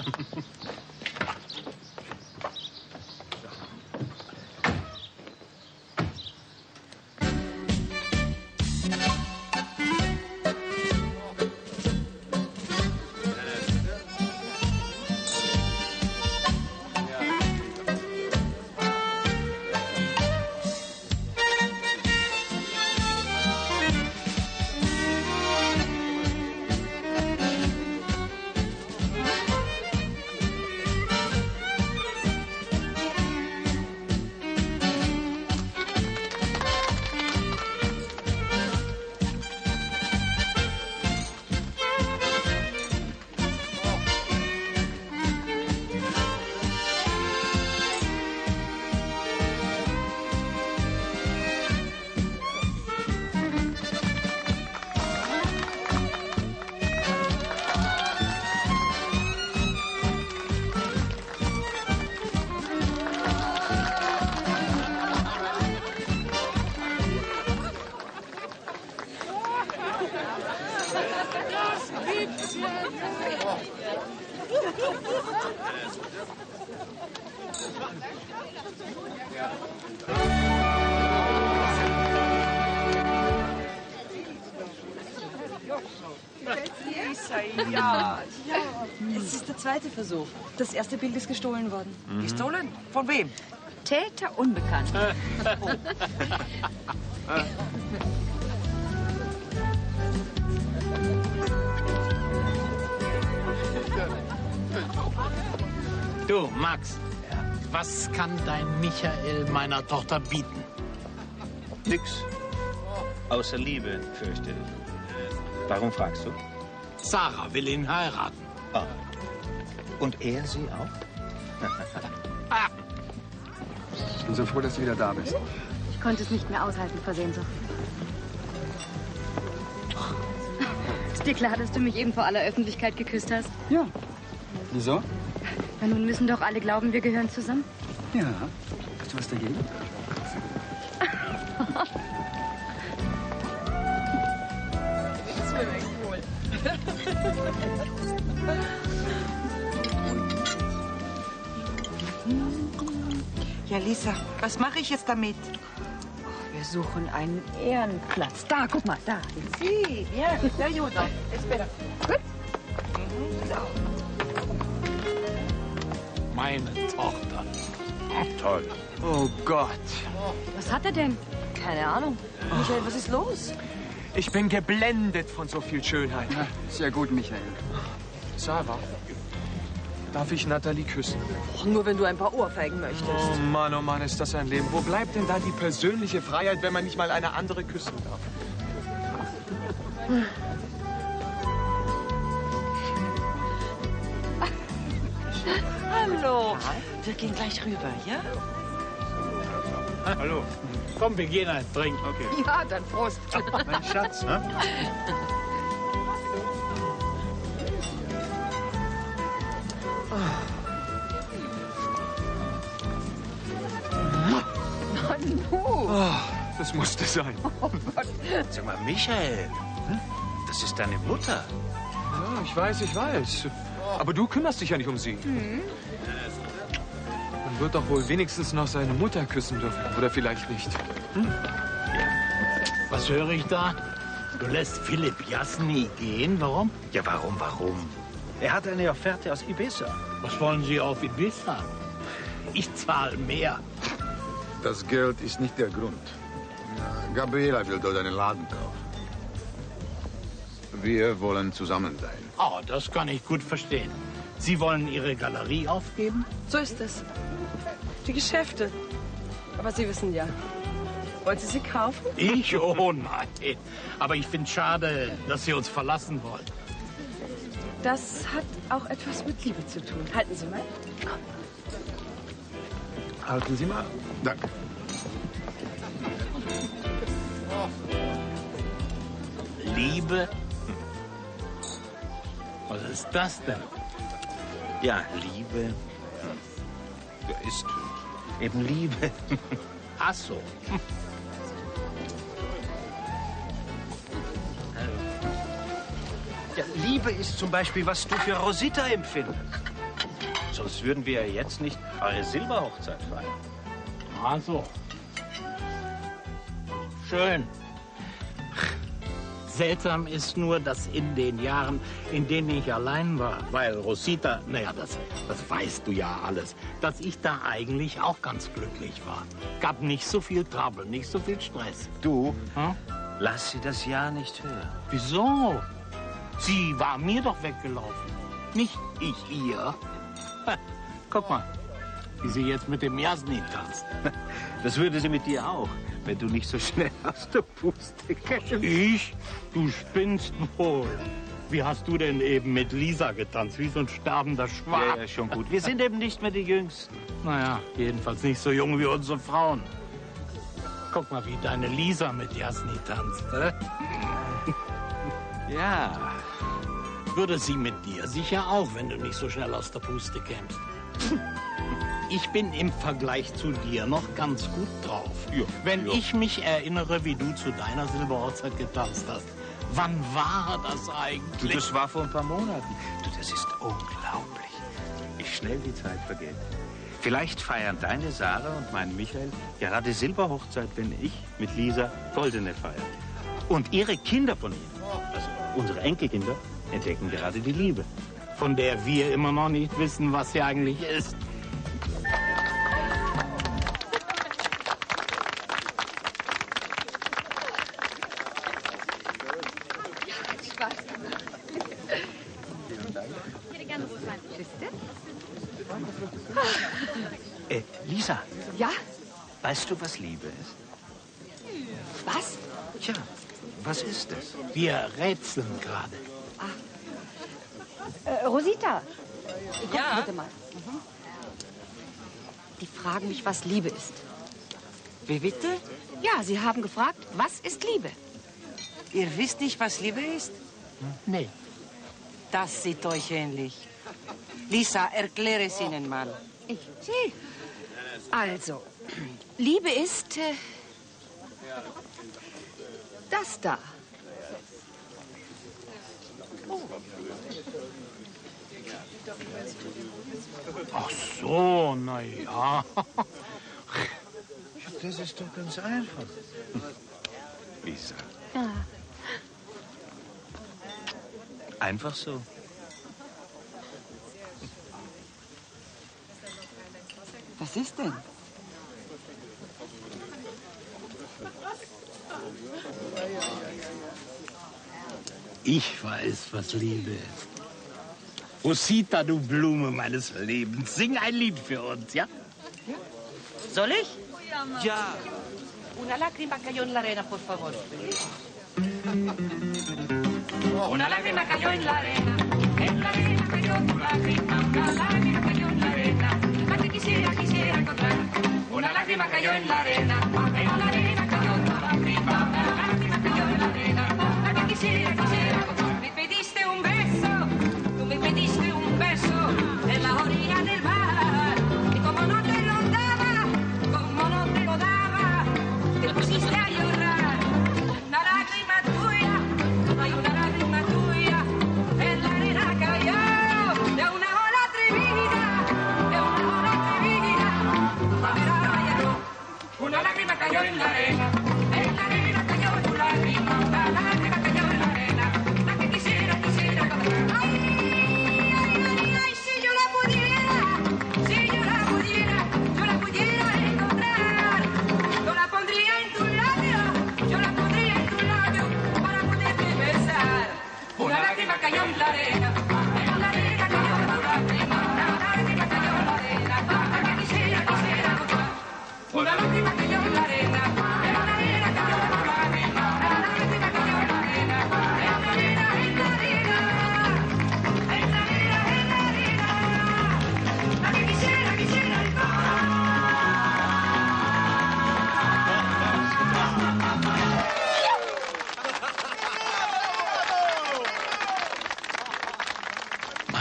Ja, ja. Es ist der zweite Versuch. Das erste Bild ist gestohlen worden. Mhm. Gestohlen? Von wem? Täter unbekannt. Oh. Du, Max, was kann dein Michael meiner Tochter bieten? Nix. Außer Liebe, fürchte ich. Warum fragst du? Sarah will ihn heiraten. Ah. Und er sie auch? Ich bin so froh, dass du wieder da bist. Ich konnte es nicht mehr aushalten vor Sehnsucht. Ist dir klar, dass du mich eben vor aller Öffentlichkeit geküsst hast? Ja. Wieso? Na, nun müssen doch alle glauben, wir gehören zusammen. Ja. Hast du was dagegen? Das wäre echt wohl. Ja, Lisa, was mache ich jetzt damit? Wir suchen einen Ehrenplatz. Da, guck mal, da. Sie, ja, da, Jutta. Espera. Gut. Meine Tochter. Toll. Oh Gott. Was hat er denn? Keine Ahnung. Michael, was ist los? Ich bin geblendet von so viel Schönheit. Ja, sehr gut, Michael. Sarah, darf ich Natalie küssen? Och, nur wenn du ein paar Ohrfeigen möchtest. Oh Mann, oh Mann, ist das ein Leben. Wo bleibt denn da die persönliche Freiheit, wenn man nicht mal eine andere küssen darf? Hallo. Wir gehen gleich rüber, ja? Hallo. Komm, wir gehen ein trinken. Okay. Ja, dann Prost. Mein Schatz, ne? Oh, das musste sein. Oh Gott. Sag mal, Michael, das ist deine Mutter. Ja, ich weiß, ich weiß. Aber du kümmerst dich ja nicht um sie. Mhm. Man wird doch wohl wenigstens noch seine Mutter küssen dürfen. Oder vielleicht nicht. Hm? Was höre ich da? Du lässt Philipp Jasny gehen. Warum? Ja, warum, warum? Er hat eine Offerte aus Ibiza. Was wollen Sie auf Ibiza? Ich zahle mehr. Das Geld ist nicht der Grund. Gabriela will dort einen Laden kaufen. Wir wollen zusammen sein. Oh, das kann ich gut verstehen. Sie wollen Ihre Galerie aufgeben? So ist es. Die Geschäfte. Aber Sie wissen ja, Wollen Sie sie kaufen? Ich? Oh nein. Aber ich finde schade, dass Sie uns verlassen wollen. Das hat auch etwas mit Liebe zu tun. Halten Sie mal. Halten Sie mal. Danke. Liebe? Was ist das denn? Ja, Liebe. Ja, ist eben Liebe. Ach so. Ja, Liebe ist zum Beispiel, was du für Rosita empfindest. Sonst würden wir ja jetzt nicht eure Silberhochzeit feiern. Ach so. Schön. Seltsam ist nur, dass in den Jahren, in denen ich allein war, weil Rosita, naja, das, das weißt du ja alles, dass ich da eigentlich auch ganz glücklich war. Gab nicht so viel Trouble, nicht so viel Stress. Du, hm? Lass sie das ja nicht hören. Wieso? Sie war mir doch weggelaufen, nicht ich ihr. Guck mal, wie sie jetzt mit dem Jasmin tanzt. Das würde sie mit dir auch, wenn du nicht so schnell aus der Puste kämst. Ich? Du spinnst wohl. Wie hast du denn eben mit Lisa getanzt? Wie so ein sterbender Schwan. Ja, ja, schon gut. Wir sind eben nicht mehr die Jüngsten. Naja, jedenfalls nicht so jung wie unsere Frauen. Guck mal, wie deine Lisa mit Jasmin tanzt. Äh? Ja. Würde sie mit dir sicher auch, wenn du nicht so schnell aus der Puste kämst. Ich bin im Vergleich zu dir noch ganz gut drauf. Ja, wenn ja. ich mich erinnere, wie du zu deiner Silberhochzeit getanzt hast. Wann war das eigentlich? Du, das war vor ein paar Monaten. Du, das ist unglaublich, wie schnell die Zeit vergeht. Vielleicht feiern deine Sarah und mein Michael gerade Silberhochzeit, wenn ich mit Lisa goldene feiere. Und ihre Kinder von ihnen, also unsere Enkelkinder, entdecken gerade die Liebe. Von der wir immer noch nicht wissen, was sie eigentlich ist. Äh, Lisa. Ja? Weißt du, was Liebe ist? Was? Tja, was ist es? Wir rätseln gerade. Äh, Rosita. Guck Ja? bitte mal. Mhm. Die fragen mich, was Liebe ist. Wie bitte? Ja, sie haben gefragt, was ist Liebe? Ihr wisst nicht, was Liebe ist? Nee. Das sieht euch ähnlich. Lisa, erkläre es ihnen mal. Ich. Sie. Also, Liebe ist äh, das da. Ach so, na ja. Das ist doch ganz einfach. Lisa. Ja. Einfach so. Was ist denn? Ich weiß, was Liebe ist. Rosita, du Blume meines Lebens, sing ein Lied für uns, ja? Soll ich? Ja. Una lágrima cayó en la arena, por favor. Una lágrima cayó en la arena, en la arena cayó tu lágrima, una lágrima cayó en la arena, la que quisiera, quisiera encontrar. Una lágrima cayó en la arena, en la arena cayó tu lágrima, una lágrima cayó en la arena, la que quisiera, quisiera encontrar. Me pediste un beso, tú me pediste un beso en la orilla del mar, y como no te lo daba, como no te lo daba, te pusiste a llorar. Una lágrima tuya, hay una lágrima tuya, en la arena cayó de una ola atrevida, de una ola atrevida, a ver ahora ya no. Una lágrima cayó en la arena, en la arena cayó tu lágrima, una lágrima cayó en la arena, la que quisiera, quisiera encontrar. Ay, ay, ay, ay, si yo la pudiera, si yo la pudiera, yo la pudiera encontrar, yo la pondría en tu labio, yo la pondría en tu labio para poderte besar. Una lágrima cayó en la arena, en la arena cayó tu lágrima, una lágrima cayó en la arena, la que quisiera, quisiera encontrar. Una lágrima cayó en la arena, en la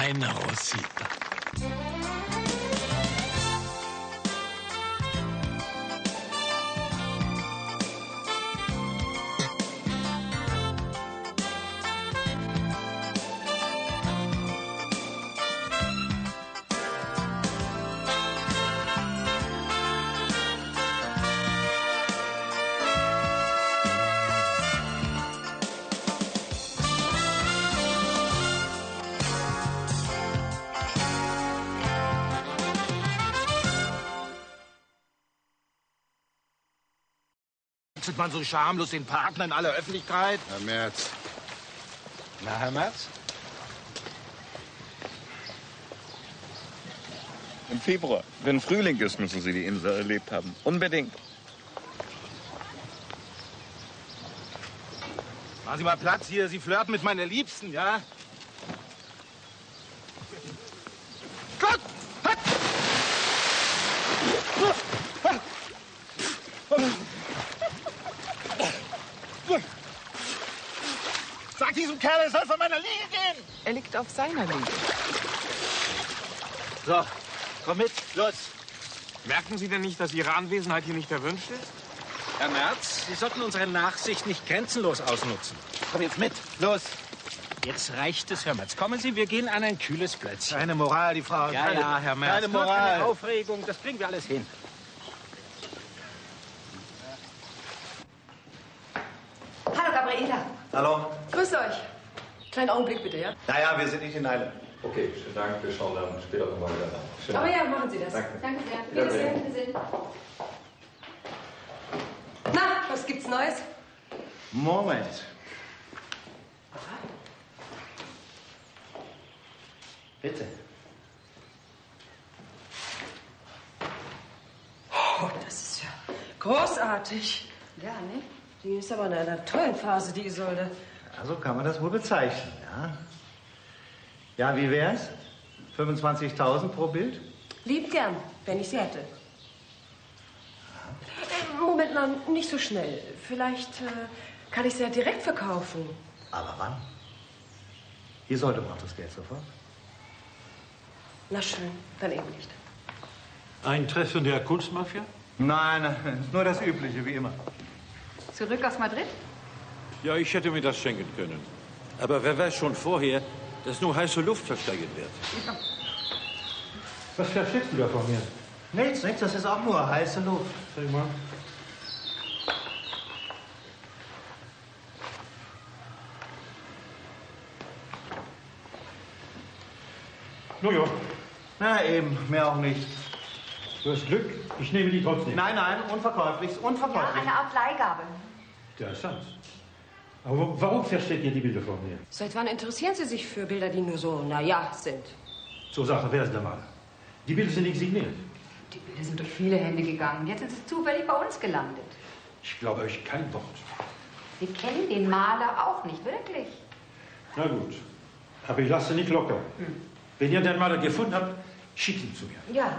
Meine Rosita. Wechselt man so schamlos den Partner in aller Öffentlichkeit? Herr Merz. Na, Herr Merz? Im Februar, wenn Frühling ist, müssen Sie die Insel erlebt haben. Unbedingt. Machen Sie mal Platz hier. Sie flirten mit meiner Liebsten, ja? Gott! Sag diesem Kerl, er soll von meiner Liege gehen! Er liegt auf seiner Liege. So, komm mit, los. Merken Sie denn nicht, dass Ihre Anwesenheit hier nicht erwünscht ist? Herr Merz, Sie sollten unsere Nachsicht nicht grenzenlos ausnutzen. Komm jetzt mit, los. Jetzt reicht es, Herr Merz. Kommen Sie, wir gehen an ein kühles Plätzchen. Keine Moral, die Frau. Ja, keine, ja, Herr Merz. Keine Nur Moral. keine Aufregung, das kriegen wir alles hin. Hallo, Gabriela. Hallo? Grüß euch. Kleinen Augenblick bitte, ja? Naja, wir sind nicht in Eile. Okay, schönen Dank. Wir schauen dann später nochmal wieder nach. Schönen Aber Dank. ja, machen Sie das. Danke. Danke sehr. Wiedersehen. Wiedersehen. Wiedersehen. Na, was gibt's Neues? Moment. Bitte. Oh, das ist ja großartig. Ja, ne? Die ist aber in einer tollen Phase, die Isolde. Also kann man das wohl bezeichnen, ja? Ja, wie wär's? fünfundzwanzigtausend pro Bild? Lieb gern, wenn ich sie hätte. Äh, Moment mal, nicht so schnell. Vielleicht äh, kann ich sie ja direkt verkaufen. Aber wann? Isolde braucht das Geld sofort. Na schön, dann eben nicht. Ein Treffen der Kunstmafia? Nein, nein, nur das Übliche, wie immer. Zurück aus Madrid? Ja, ich hätte mir das schenken können. Aber wer weiß schon vorher, dass nur heiße Luft versteigert wird? Was versteckst du da von mir? Nichts, nichts, das ist auch nur heiße Luft. Sag mal. Nun ja. Na eben, mehr auch nicht. Du hast Glück, ich nehme die trotzdem. Nein, nein, unverkäuflich, Ja, unverkäuflich. eine Art Leihgabe. Interessant. Aber warum versteckt ihr die Bilder von mir? Seit wann interessieren Sie sich für Bilder, die nur so, na ja, sind? Zur Sache, wer ist der Maler? Die Bilder sind nicht signiert. Die Bilder sind durch viele Hände gegangen. Jetzt sind sie zufällig bei uns gelandet. Ich glaube euch kein Wort. Wir kennen den Maler auch nicht, wirklich. Na gut, aber ich lasse nicht locker. Hm. Wenn ihr den Maler gefunden habt, schickt ihn zu mir. Ja.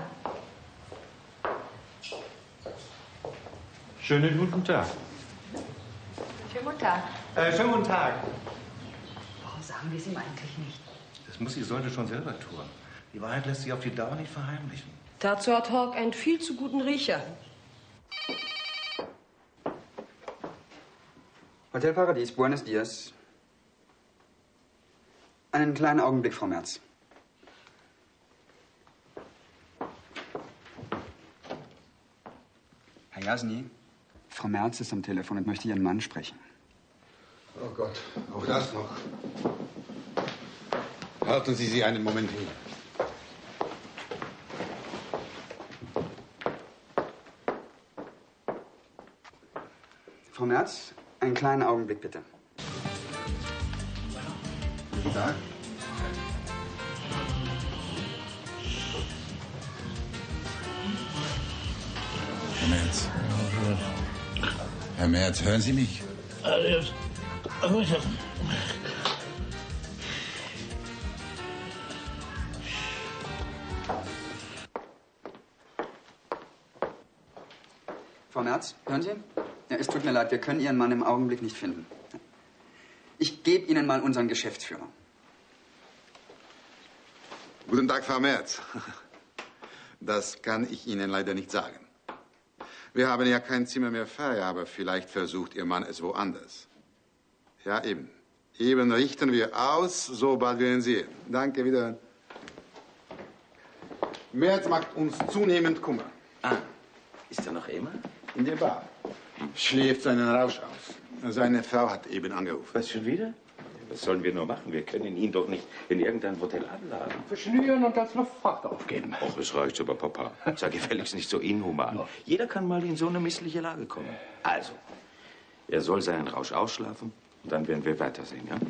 Schönen guten Tag. Schönen guten Tag. Äh, schönen guten Tag. Warum sagen wir es ihm eigentlich nicht? Das muss Isolde schon selber tun. Die Wahrheit lässt sich auf die Dauer nicht verheimlichen. Dazu hat Hawk einen viel zu guten Riecher. Hotel Paradies, Buenos Dias. Einen kleinen Augenblick, Frau Merz. Herr Jasny, Frau Merz ist am Telefon und möchte Ihren Mann sprechen. Oh Gott, auch das noch. Halten Sie sie einen Moment hin. Frau Merz, einen kleinen Augenblick bitte. Guten Tag. Herr Merz. Herr Merz, hören Sie mich? Alles. Frau Merz, hören Sie? Ja, es tut mir leid, wir können Ihren Mann im Augenblick nicht finden. Ich gebe Ihnen mal unseren Geschäftsführer. Guten Tag, Frau Merz. Das kann ich Ihnen leider nicht sagen. Wir haben ja kein Zimmer mehr frei, aber vielleicht versucht Ihr Mann es woanders. Ja, eben. Eben richten wir aus, sobald wir ihn sehen. Danke, wieder. Merz macht uns zunehmend Kummer. Ah, ist er noch immer? In der Bar. Schläft seinen Rausch aus. Seine Frau hat eben angerufen. Was, schon wieder? Was sollen wir nur machen? Wir können ihn doch nicht in irgendein Hotel anladen. Verschnüren und als Luftfracht aufgeben. Och, es reicht aber, Papa. Sei gefälligst nicht so inhuman. Jeder kann mal in so eine missliche Lage kommen. Also, er soll seinen Rausch ausschlafen und dann werden wir weitersehen, ja?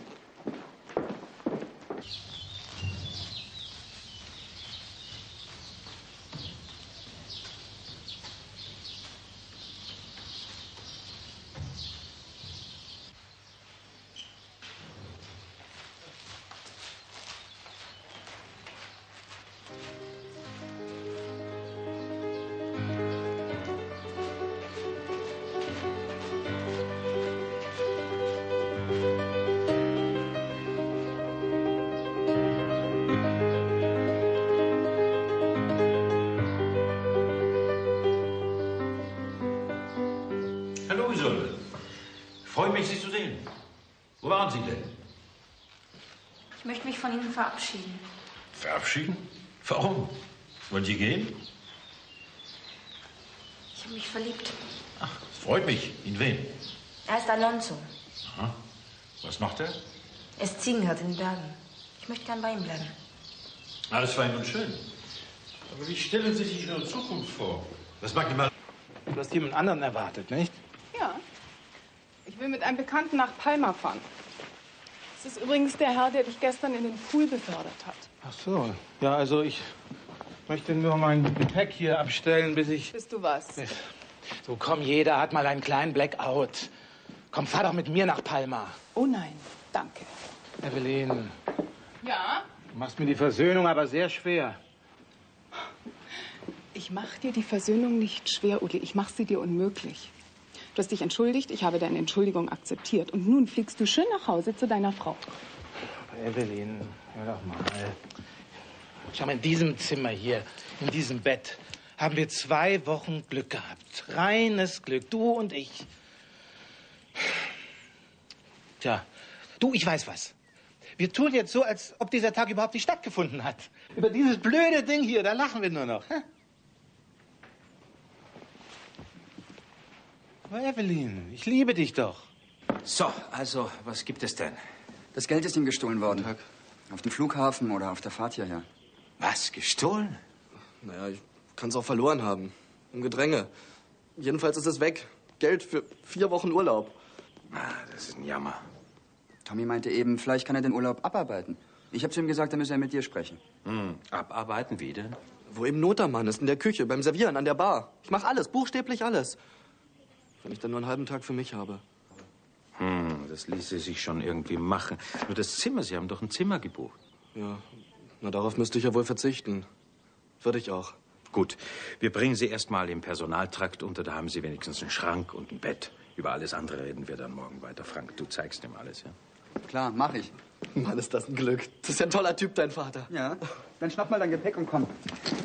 Hallo, Isolde. Freue mich, Sie zu sehen. Wo waren Sie denn? Ich möchte mich von Ihnen verabschieden. Verabschieden? Warum? Wollen Sie gehen? Ich habe mich verliebt. Ach, es freut mich. In wen? Er heißt Alonso. Aha. Was macht er? Er ist Ziegenhirt in den Bergen. Ich möchte gern bei ihm bleiben. Alles fein und schön. Aber wie stellen Sie sich Ihre Zukunft vor? Das mag ich mal. Du hast jemand anderen erwartet, nicht? Ja. Ich will mit einem Bekannten nach Palma fahren. Das ist übrigens der Herr, der dich gestern in den Pool befördert hat. Ach so. Ja, also ich möchte nur mein Gepäck hier abstellen, bis ich... Bist du was? So, komm, jeder hat mal einen kleinen Blackout. Komm, fahr doch mit mir nach Palma. Oh nein, danke. Evelyn, Ja? du machst mir die Versöhnung aber sehr schwer. Ich mach dir die Versöhnung nicht schwer, Uli. Ich mach sie dir unmöglich. Du hast dich entschuldigt, ich habe deine Entschuldigung akzeptiert. Und nun fliegst du schön nach Hause zu deiner Frau. Evelyn, hör doch mal. Schau mal, in diesem Zimmer hier, in diesem Bett, haben wir zwei Wochen Glück gehabt. Reines Glück, du und ich. Tja, du, ich weiß was. Wir tun jetzt so, als ob dieser Tag überhaupt nicht stattgefunden hat. Über dieses blöde Ding hier, da lachen wir nur noch. Hä? Aber Evelyn, ich liebe dich doch. So, also, was gibt es denn? Das Geld ist ihm gestohlen worden. Tag. Auf dem Flughafen oder auf der Fahrt hierher. Was, gestohlen? Naja, ich kann es auch verloren haben. Im Gedränge. Jedenfalls ist es weg. Geld für vier Wochen Urlaub. Ah, das ist ein Jammer. Tommy meinte eben, vielleicht kann er den Urlaub abarbeiten. Ich habe zu ihm gesagt, er müsse er mit dir sprechen. Hm, abarbeiten, wie denn? Wo eben Notermann ist, in der Küche, beim Servieren, an der Bar. Ich mache alles, buchstäblich alles. Wenn ich dann nur einen halben Tag für mich habe. Hm, das ließe sich schon irgendwie machen. Nur das Zimmer, Sie haben doch ein Zimmer gebucht. Ja, na darauf müsste ich ja wohl verzichten. Würde ich auch. Gut, wir bringen Sie erst mal im Personaltrakt unter. Da haben Sie wenigstens einen Schrank und ein Bett. Über alles andere reden wir dann morgen weiter. Frank, du zeigst ihm alles, ja? Klar, mach ich. Mann, ist das ein Glück. Das ist ja ein toller Typ, dein Vater. Ja, dann schnapp mal dein Gepäck und komm.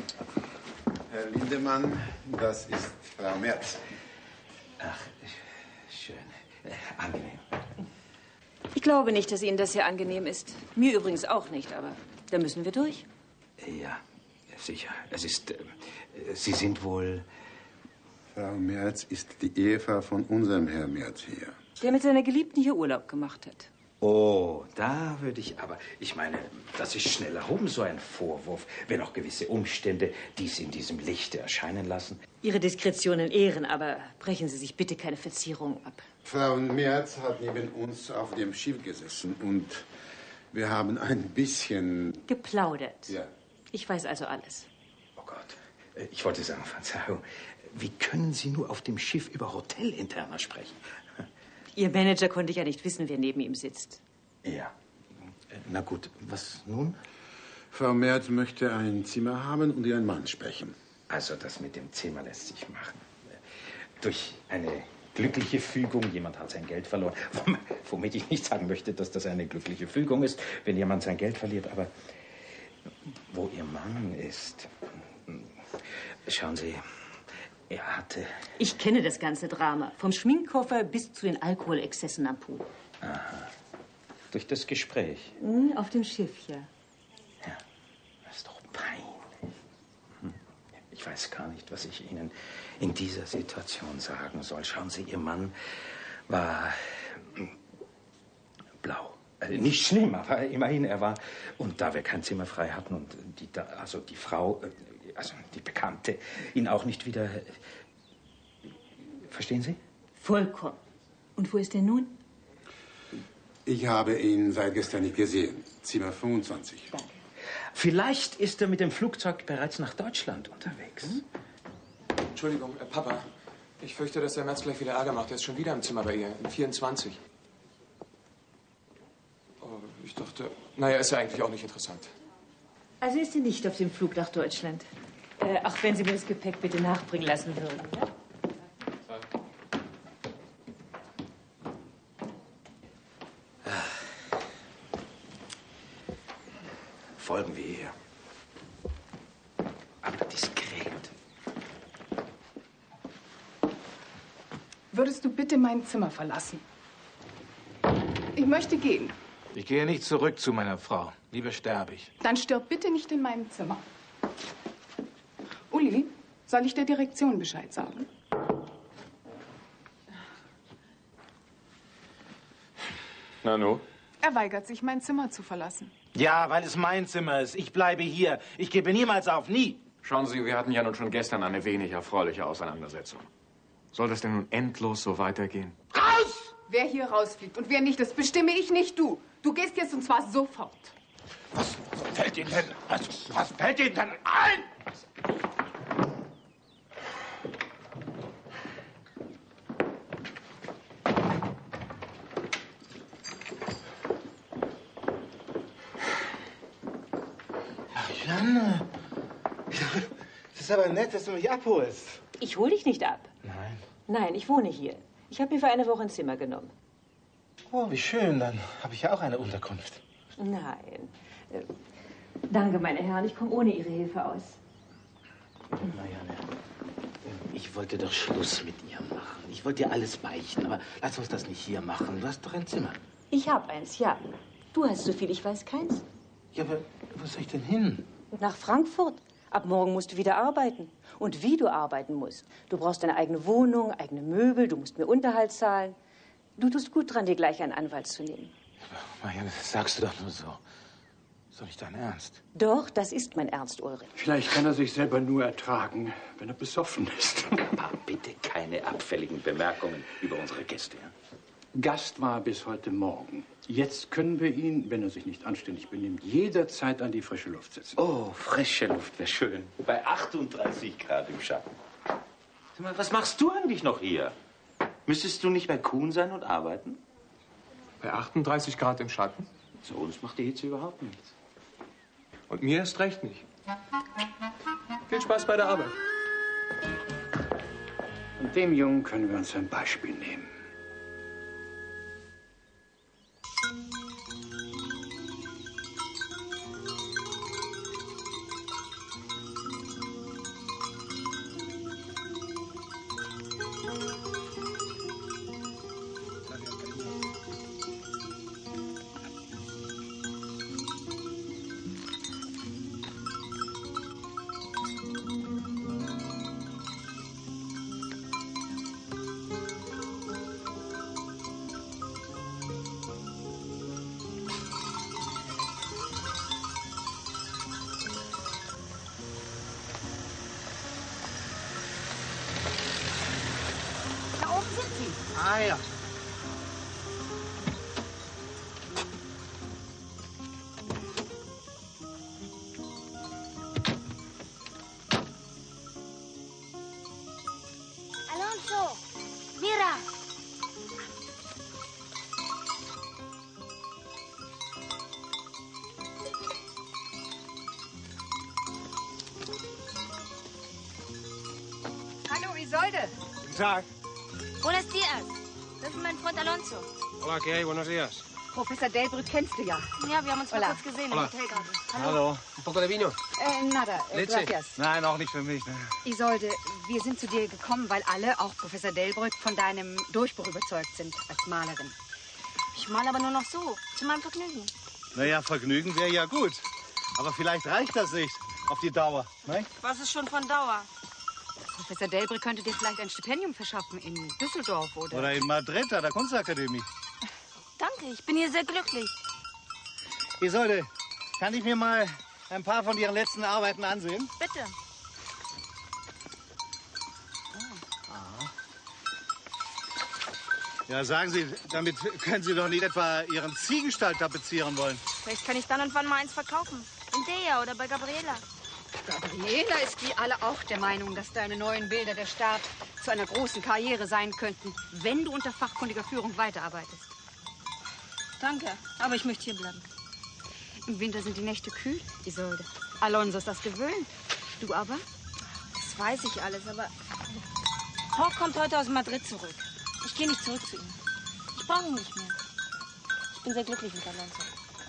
Herr Lindemann, das ist Frau Merz. Ach, schön. Äh, angenehm. Ich glaube nicht, dass Ihnen das hier angenehm ist. Mir übrigens auch nicht, aber da müssen wir durch. Ja, sicher. Es ist... Äh, Sie sind wohl... Frau Merz ist die Ehefrau von unserem Herrn Merz hier. Der mit seiner Geliebten hier Urlaub gemacht hat. Oh, da würde ich aber... Ich meine, das ist schnell erhoben, so ein Vorwurf, wenn auch gewisse Umstände dies in diesem Lichte erscheinen lassen. Ihre Diskretion in Ehren, aber brechen Sie sich bitte keine Verzierung ab. Frau Merz hat neben uns auf dem Schiff gesessen und wir haben ein bisschen... Geplaudert. Ja. Ich weiß also alles. Oh Gott, ich wollte sagen, Verzeihung, wie können Sie nur auf dem Schiff über Hotelinterner sprechen? Ihr Manager konnte ja nicht wissen, wer neben ihm sitzt. Ja. Na gut, was nun? Frau Merz möchte ein Zimmer haben und ihren Mann sprechen. Also das mit dem Zimmer lässt sich machen. Durch eine glückliche Fügung, jemand hat sein Geld verloren. Womit ich nicht sagen möchte, dass das eine glückliche Fügung ist, wenn jemand sein Geld verliert. Aber wo Ihr Mann ist. Schauen Sie, er hatte... Ich kenne das ganze Drama. Vom Schminkkoffer bis zu den Alkoholexzessen am Pool. Aha. Durch das Gespräch? Hm, auf dem Schiff, ja. Ja, das ist doch peinlich. Hm. Ich weiß gar nicht, was ich Ihnen in dieser Situation sagen soll. Schauen Sie, Ihr Mann war blau. Also nicht schlimm, aber immerhin, er war... Und da wir kein Zimmer frei hatten und die, also die Frau, also die Bekannte, ihn auch nicht wieder... Verstehen Sie? Vollkommen. Und wo ist er nun? Ich habe ihn seit gestern nicht gesehen. Zimmer fünfundzwanzig. Danke. Vielleicht ist er mit dem Flugzeug bereits nach Deutschland unterwegs. Hm? Entschuldigung, äh, Papa. Ich fürchte, dass der Merz gleich wieder Ärger macht. Er ist schon wieder im Zimmer bei ihr, in vierundzwanzig. Oh, ich dachte... Naja, ist ja eigentlich auch nicht interessant. Also ist sie nicht auf dem Flug nach Deutschland. Äh, auch wenn Sie mir das Gepäck bitte nachbringen lassen würden, ja? Folgen wir ihr. Aber diskret. Würdest du bitte mein Zimmer verlassen? Ich möchte gehen. Ich gehe nicht zurück zu meiner Frau. Lieber sterbe ich. Dann stirb bitte nicht in meinem Zimmer. Uli, soll ich der Direktion Bescheid sagen? Nanu? Er weigert sich, mein Zimmer zu verlassen. Ja, weil es mein Zimmer ist. Ich bleibe hier. Ich gebe niemals auf. Nie. Schauen Sie, wir hatten ja nun schon gestern eine wenig erfreuliche Auseinandersetzung. Soll das denn nun endlos so weitergehen? Raus! Wer hier rausfliegt und wer nicht, das bestimme ich, nicht du. Du gehst jetzt und zwar sofort. Was fällt Ihnen denn, was, was fällt Ihnen denn ein? Ach, Janne. Es ist aber nett, dass du mich abholst. Ich hole dich nicht ab. Nein. Nein, ich wohne hier. Ich habe mir für eine Woche ein Zimmer genommen. Oh, wie schön. Dann habe ich ja auch eine Unterkunft. Nein. Äh, danke, meine Herren. Ich komme ohne Ihre Hilfe aus. Na, Janne, ich wollte doch Schluss mit ihr machen. Ich wollte dir alles beichten, aber lass uns das nicht hier machen. Du hast doch ein Zimmer. Ich habe eins, ja. Du hast so viel, ich weiß keins. Ja, aber wo soll ich denn hin? Nach Frankfurt. Ab morgen musst du wieder arbeiten. Und wie du arbeiten musst. Du brauchst eine eigene Wohnung, eigene Möbel, du musst mir Unterhalt zahlen. Du tust gut dran, dir gleich einen Anwalt zu nehmen. Marianne, das sagst du doch nur so. Ist doch nicht dein Ernst. Doch, das ist mein Ernst, Ulrich. Vielleicht kann er sich selber nur ertragen, wenn er besoffen ist. Aber bitte keine abfälligen Bemerkungen über unsere Gäste. Gast war bis heute Morgen. Jetzt können wir ihn, wenn er sich nicht anständig benimmt, jederzeit an die frische Luft setzen. Oh, frische Luft wäre schön. Bei achtunddreißig Grad im Schatten. Sag mal, was machst du eigentlich noch hier? Müsstest du nicht bei Kuhn sein und arbeiten? Bei achtunddreißig Grad im Schatten? So, uns macht die Hitze überhaupt nichts. Und mir erst recht nicht. Viel Spaß bei der Arbeit. Und dem Jungen können wir uns ein Beispiel nehmen. Ah, ja. Alonso, mira. Hallo, Isolde. Guten Tag. Buenos días. Das ist mein Freund Alonso. Hola, ¿qué hay? Buenos días. Professor Delbrück kennst du ja. Ja, wir haben uns mal Hola. kurz gesehen Hola. im Hotel gerade. Hallo. Un poco de vino? Äh, nada, äh, Leche? gracias. Nein, auch nicht für mich. Ne? Isolde, wir sind zu dir gekommen, weil alle, auch Professor Delbrück, von deinem Durchbruch überzeugt sind als Malerin. Ich male aber nur noch so, zu meinem Vergnügen. Naja, Vergnügen wäre ja gut. Aber vielleicht reicht das nicht auf die Dauer. Ne? Was ist schon von Dauer? Professor Delbrück könnte dir vielleicht ein Stipendium verschaffen in Düsseldorf oder... Oder in Madrid, an der Kunstakademie. Danke, ich bin hier sehr glücklich. Isolde, kann ich mir mal ein paar von Ihren letzten Arbeiten ansehen? Bitte. Ja, sagen Sie, damit können Sie doch nicht etwa Ihren Ziegenstall tapezieren wollen. Vielleicht kann ich dann und wann mal eins verkaufen. In Dea oder bei Gabriela. Gabriela ist wie alle auch der Meinung, dass deine neuen Bilder der Start zu einer großen Karriere sein könnten, wenn du unter fachkundiger Führung weiterarbeitest. Danke, aber ich möchte hier bleiben. Im Winter sind die Nächte kühl, Isolde. Alonso ist das gewöhnt. Du aber? Das weiß ich alles, aber... Hawk kommt heute aus Madrid zurück. Ich gehe nicht zurück zu ihm. Ich brauche ihn nicht mehr. Ich bin sehr glücklich mit Alonso.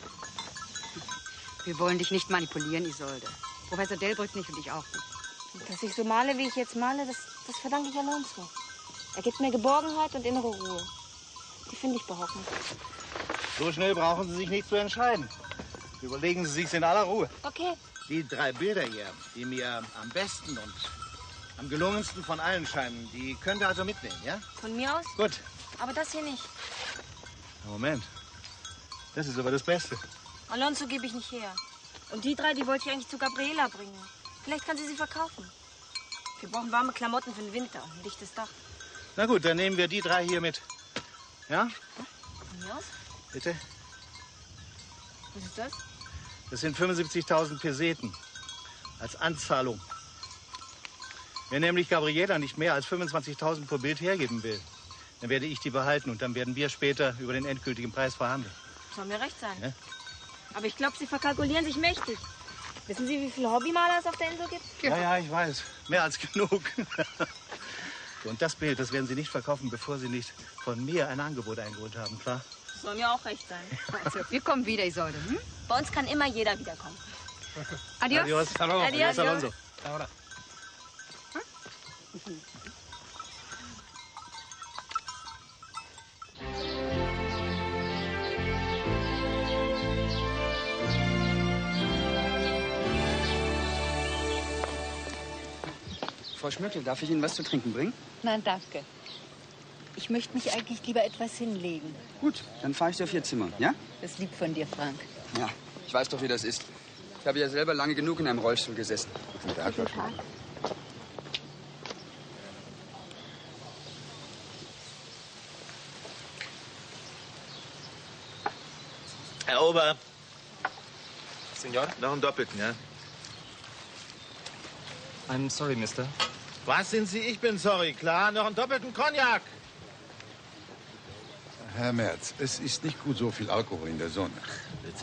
Wir wollen dich nicht manipulieren, Isolde. Professor Delbrück nicht und ich auch nicht. Dass ich so male, wie ich jetzt male, das, das verdanke ich Alonso. Er gibt mir Geborgenheit und innere Ruhe. Die finde ich bei Hawk nicht. So schnell brauchen Sie sich nicht zu entscheiden. Überlegen Sie sich's in aller Ruhe. Okay. Die drei Bilder hier, die mir am besten und am gelungensten von allen scheinen, die könnt ihr also mitnehmen, ja? Von mir aus? Gut. Aber das hier nicht. Moment. Das ist aber das Beste. Alonso gebe ich nicht her. Und die drei, die wollte ich eigentlich zu Gabriela bringen. Vielleicht kann sie sie verkaufen. Wir brauchen warme Klamotten für den Winter und ein dichtes Dach. Na gut, dann nehmen wir die drei hier mit. Ja? Von mir aus? Bitte? Was ist das? Das sind fünfundsiebzigtausend Peseten als Anzahlung. Wenn nämlich Gabriela nicht mehr als fünfundzwanzigtausend pro Bild hergeben will, dann werde ich die behalten und dann werden wir später über den endgültigen Preis verhandeln. Soll mir recht sein. Ja? Aber ich glaube, Sie verkalkulieren sich mächtig. Wissen Sie, wie viele Hobbymaler es auf der Insel gibt? Ja, ja, ich weiß. Mehr als genug. Und das Bild, das werden Sie nicht verkaufen, bevor Sie nicht von mir ein Angebot eingeholt haben, klar? Soll mir auch recht sein. Also, wir kommen wieder, Isolde. Hm? Bei uns kann immer jeder wiederkommen. Adios. Adios. Hallo. Adios. Adios, Alonso. Ahora. Frau Schmöckel, darf ich Ihnen was zu trinken bringen? Nein, danke. Ich möchte mich eigentlich lieber etwas hinlegen. Gut, dann fahre ich Sie auf Ihr Zimmer, ja? Das ist lieb von dir, Frank. Ja, ich weiß doch, wie das ist. Ich habe ja selber lange genug in einem Rollstuhl gesessen. Guten Tag, Frau Schmöckel. Herr Ober. Senor? Noch einen Doppelten, ja? I'm sorry, Mister. Was sind Sie? Ich bin sorry. Klar, noch einen doppelten Cognac. Herr Merz, es ist nicht gut, so viel Alkohol in der Sonne. Bitte.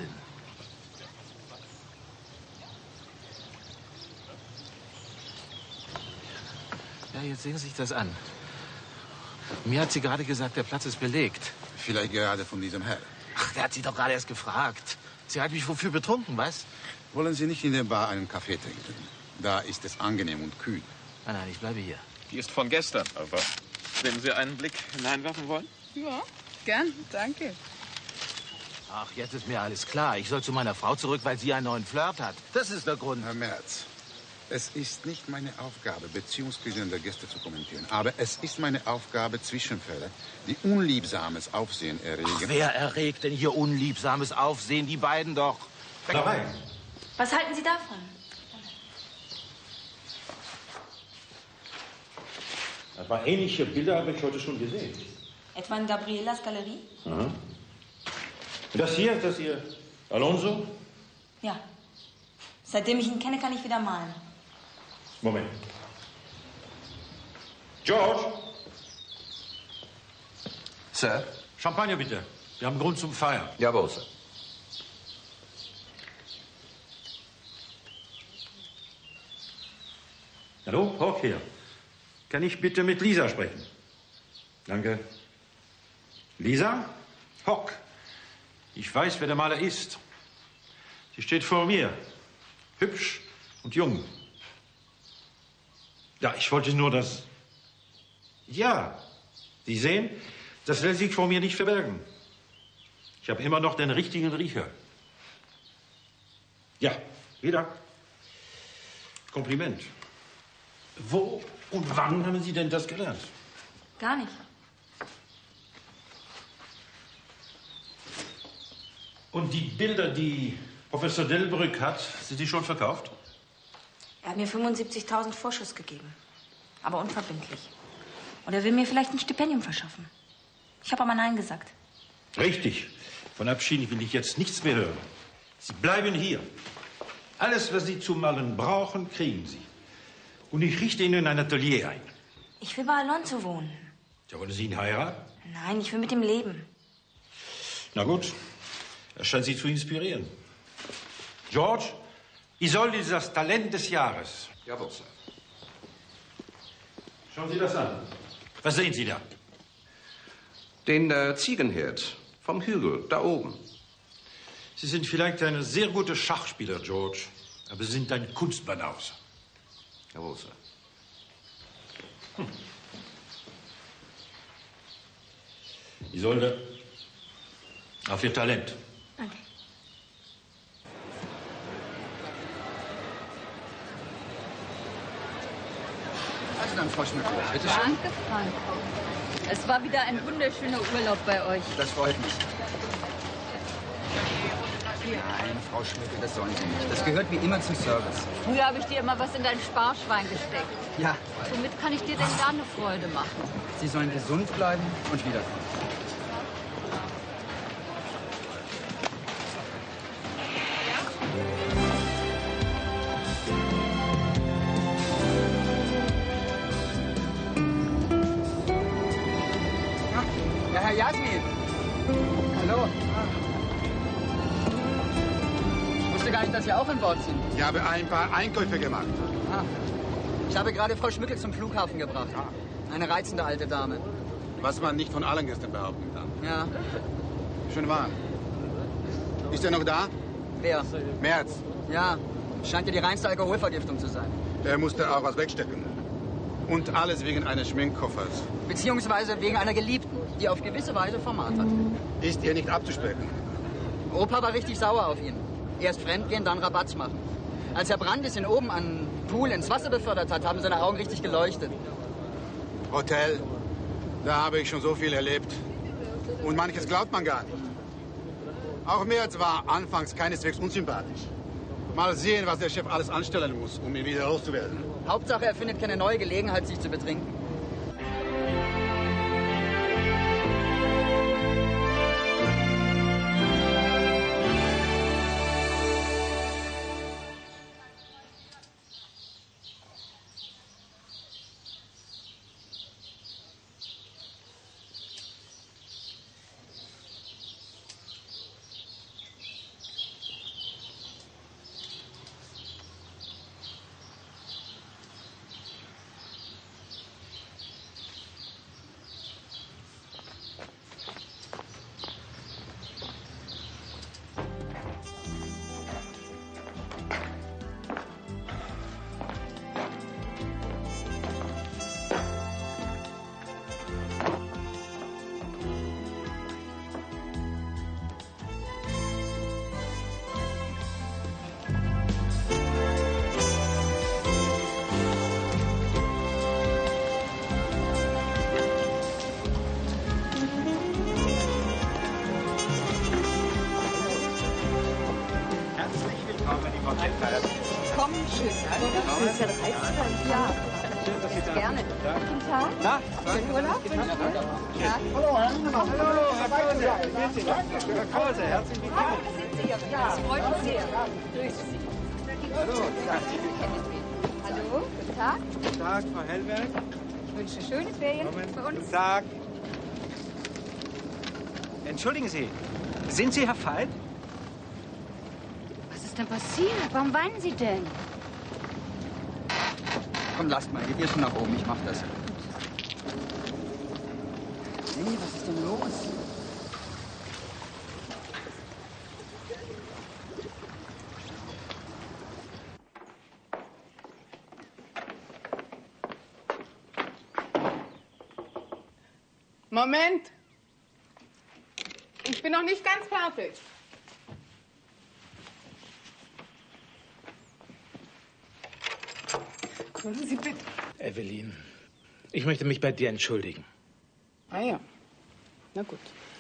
Ja, jetzt sehen Sie sich das an. Mir hat sie gerade gesagt, der Platz ist belegt. Vielleicht gerade von diesem Herrn. Ach, der hat Sie doch gerade erst gefragt. Sie hat mich wofür betrunken, was? Wollen Sie nicht in der Bar einen Kaffee trinken? Da ist es angenehm und kühl. Nein, nein, ich bleibe hier. Die ist von gestern, aber wenn Sie einen Blick hineinwerfen wollen? Ja, gern, danke. Ach, jetzt ist mir alles klar. Ich soll zu meiner Frau zurück, weil sie einen neuen Flirt hat. Das ist der Grund. Herr Merz, es ist nicht meine Aufgabe, Beziehungskrisen der Gäste zu kommentieren. Aber es ist meine Aufgabe, Zwischenfälle, die unliebsames Aufsehen erregen. Ach, wer erregt denn hier unliebsames Aufsehen? Die beiden doch. Dabei. Was halten Sie davon? Ein paar ähnliche Bilder habe ich heute schon gesehen. Etwa in Gabrielas Galerie? Aha. Das hier, das hier, Alonso? Ja. Seitdem ich ihn kenne, kann ich wieder malen. Moment. George? Sir? Champagner bitte. Wir haben Grund zum Feiern. Jawohl, Sir. Hallo, Hawk hier. Kann ich bitte mit Lisa sprechen? Danke. Lisa? Hawk. Ich weiß, wer der Maler ist. Sie steht vor mir. Hübsch und jung. Ja, ich wollte nur das... Ja, Sie sehen, das lässt sich vor mir nicht verbergen. Ich habe immer noch den richtigen Riecher. Ja, wieder. Kompliment. Wo und wann haben Sie denn das gelernt? Gar nicht. Und die Bilder, die Professor Delbrück hat, sind die schon verkauft? Er hat mir fünfundsiebzigtausend Vorschuss gegeben. Aber unverbindlich. Und er will mir vielleicht ein Stipendium verschaffen. Ich habe aber Nein gesagt. Richtig. Von Abschied will ich jetzt nichts mehr hören. Sie bleiben hier. Alles, was Sie zum Malen brauchen, kriegen Sie. Und ich richte Ihnen ein Atelier ein. Ich will bei Alonso wohnen. Ja, wollen Sie ihn heiraten? Nein, ich will mit ihm leben. Na gut. Er scheint Sie zu inspirieren. George, Isolde ist das Talent des Jahres. Jawohl, Sir. Schauen Sie das an. Was sehen Sie da? Den äh, Ziegenhirt vom Hügel, da oben. Sie sind vielleicht ein sehr guter Schachspieler, George, aber Sie sind ein Kunstbanause. Jawohl, Sir. Hm. Isolde, auf Ihr Talent. Danke. Also dann, Frau Schmückler, bitte schön. Danke, Frank. Es war wieder ein wunderschöner Urlaub bei euch. Das freut mich. Nein, Frau Schmückel, das sollen Sie nicht. Das gehört wie immer zum Service. Früher habe ich dir immer was in dein Sparschwein gesteckt. Ja, Womit kann ich dir denn da eine Freude machen? Sie sollen gesund bleiben und wiederkommen. Ja, Herr Jasmin. Hallo. Ich wusste gar nicht, dass Sie auch an Bord sind. Ich habe ein paar Einkäufe gemacht. Ah. Ich habe gerade Frau Schmückel zum Flughafen gebracht. Eine reizende alte Dame. Was man nicht von allen Gästen behaupten kann. Ja. Schön warm. Ist er noch da? Wer? Merz. Ja. Scheint ja die reinste Alkoholvergiftung zu sein. Der musste auch was wegstecken. Und alles wegen eines Schminkkoffers. Beziehungsweise wegen einer Geliebten, die auf gewisse Weise Format hat. Ist ihr nicht abzusprechen? Opa war richtig sauer auf ihn. Erst fremdgehen, dann Rabatz machen. Als Herr Brandis ihn oben an Pool ins Wasser befördert hat, haben seine Augen richtig geleuchtet. Hotel. Da habe ich schon so viel erlebt. Und manches glaubt man gar nicht. Auch Merz war anfangs keineswegs unsympathisch. Mal sehen, was der Chef alles anstellen muss, um ihn wieder loszuwerden. Hauptsache, er findet keine neue Gelegenheit, sich zu betrinken. Komm, schön. Das ist ja reizend. Ja. Schön, dass Sie da sind. Gerne. Guten Tag. Na, Schönen Urlaub. Hallo, hallo, Herr Weidenberg. Herr Krause, herzlich willkommen. Ja, das freut mich sehr. Grüße Sie. Hallo. Hallo, guten Tag. Guten Tag, Frau Hellberg. Ich wünsche schöne Ferien Moment. bei uns. Guten Tag. Entschuldigen Sie, sind Sie Herr Veit? Was ist denn passiert? Warum weinen Sie denn? Komm, lasst mal. Geht ihr schon nach oben. Ich mach das. Nee, was ist denn los? Moment. Ich bin noch nicht ganz fertig. Kommen Sie bitte. Evelyn, ich möchte mich bei dir entschuldigen. Ah ja, na gut.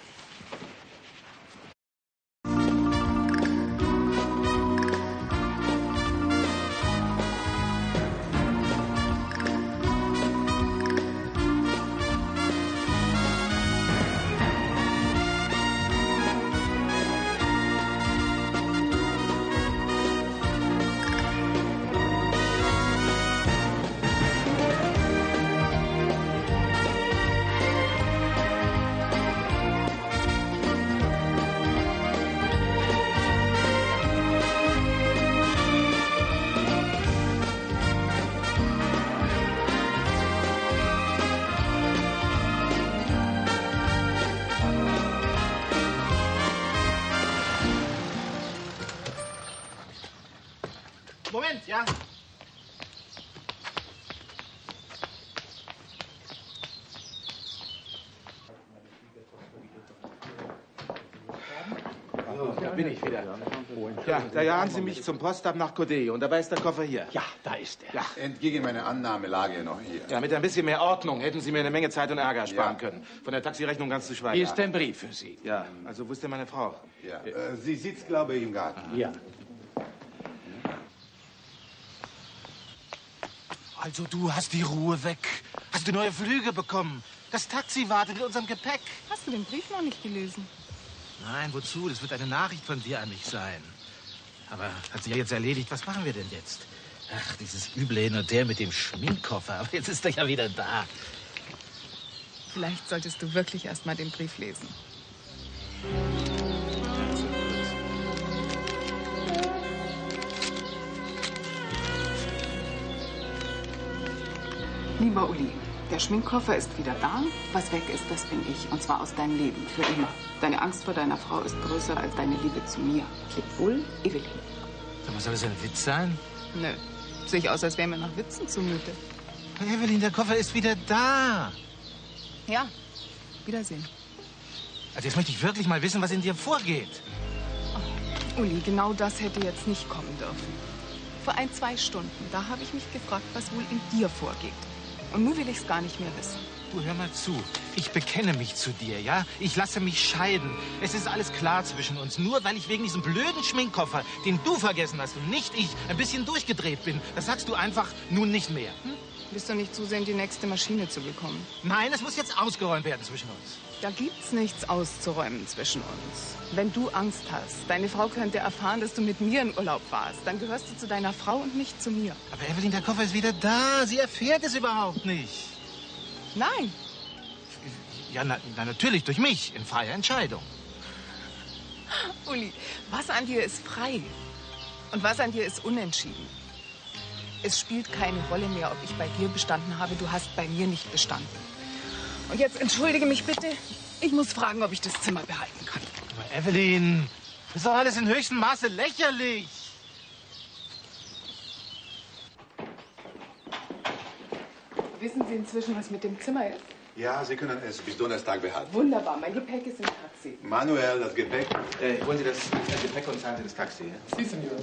Moment, ja? So, da bin ich wieder. Ja, da jagen Sie mich zum Postamt nach Kodé und dabei ist der Koffer hier. Ja, da ist er. Ja. Entgegen meiner Annahme lag er noch hier. Ja, mit ein bisschen mehr Ordnung hätten Sie mir eine Menge Zeit und Ärger ersparen Ja. können. Von der Taxirechnung ganz zu schweigen. Hier ist ein Brief für Sie. Ja, also wo ist denn meine Frau? Ja. Äh, sie sitzt, glaube ich, im Garten. Ja. Also du hast die Ruhe weg. Hast du neue Flüge bekommen? Das Taxi wartet mit unserem Gepäck. Hast du den Brief noch nicht gelesen? Nein, wozu? Das wird eine Nachricht von dir an mich sein. Aber hat sich ja jetzt erledigt. Was machen wir denn jetzt? Ach, dieses üble Hin und Her mit dem Schminkkoffer. Aber jetzt ist er ja wieder da. Vielleicht solltest du wirklich erst mal den Brief lesen. Lieber Uli, der Schminkkoffer ist wieder da. Was weg ist, das bin ich. Und zwar aus deinem Leben, für immer. Deine Angst vor deiner Frau ist größer als deine Liebe zu mir. Lebt wohl, Evelyn. Sag mal, soll das ein Witz sein? Nö. Sehe ich aus, als wäre mir nach Witzen zumute. Evelyn, der Koffer ist wieder da. Ja, Wiedersehen. Also jetzt möchte ich wirklich mal wissen, was in dir vorgeht. Oh, Uli, genau das hätte jetzt nicht kommen dürfen. Vor ein, zwei Stunden, da habe ich mich gefragt, was wohl in dir vorgeht. Und nun will ich es gar nicht mehr wissen. Du, hör mal zu. Ich bekenne mich zu dir, ja? Ich lasse mich scheiden. Es ist alles klar zwischen uns. Nur weil ich wegen diesem blöden Schminkkoffer, den du vergessen hast und nicht ich, ein bisschen durchgedreht bin. Das sagst du einfach nun nicht mehr. Hm? Bist du nicht zusehen, die nächste Maschine zu bekommen? Nein, es muss jetzt ausgeräumt werden zwischen uns. Da gibt's nichts auszuräumen zwischen uns. Wenn du Angst hast, deine Frau könnte erfahren, dass du mit mir in Urlaub warst, dann gehörst du zu deiner Frau und nicht zu mir. Aber Evelyn, der Koffer ist wieder da. Sie erfährt es überhaupt nicht. Nein. Ja, na, na natürlich, durch mich, in freier Entscheidung. Uli, was an dir ist frei und was an dir ist unentschieden. Es spielt keine Rolle mehr, ob ich bei dir bestanden habe. Du hast bei mir nicht bestanden. Und jetzt entschuldige mich bitte. Ich muss fragen, ob ich das Zimmer behalten kann. Aber Evelyn, das ist doch alles in höchstem Maße lächerlich. Wissen Sie inzwischen, was mit dem Zimmer ist? Ja, Sie können es bis Donnerstag behalten. Wunderbar, mein Gepäck ist im Taxi. Manuel, das Gepäck. Äh, holen Sie das äh, Gepäck und zahlen Sie das Taxi. Ja? Sie, Senor.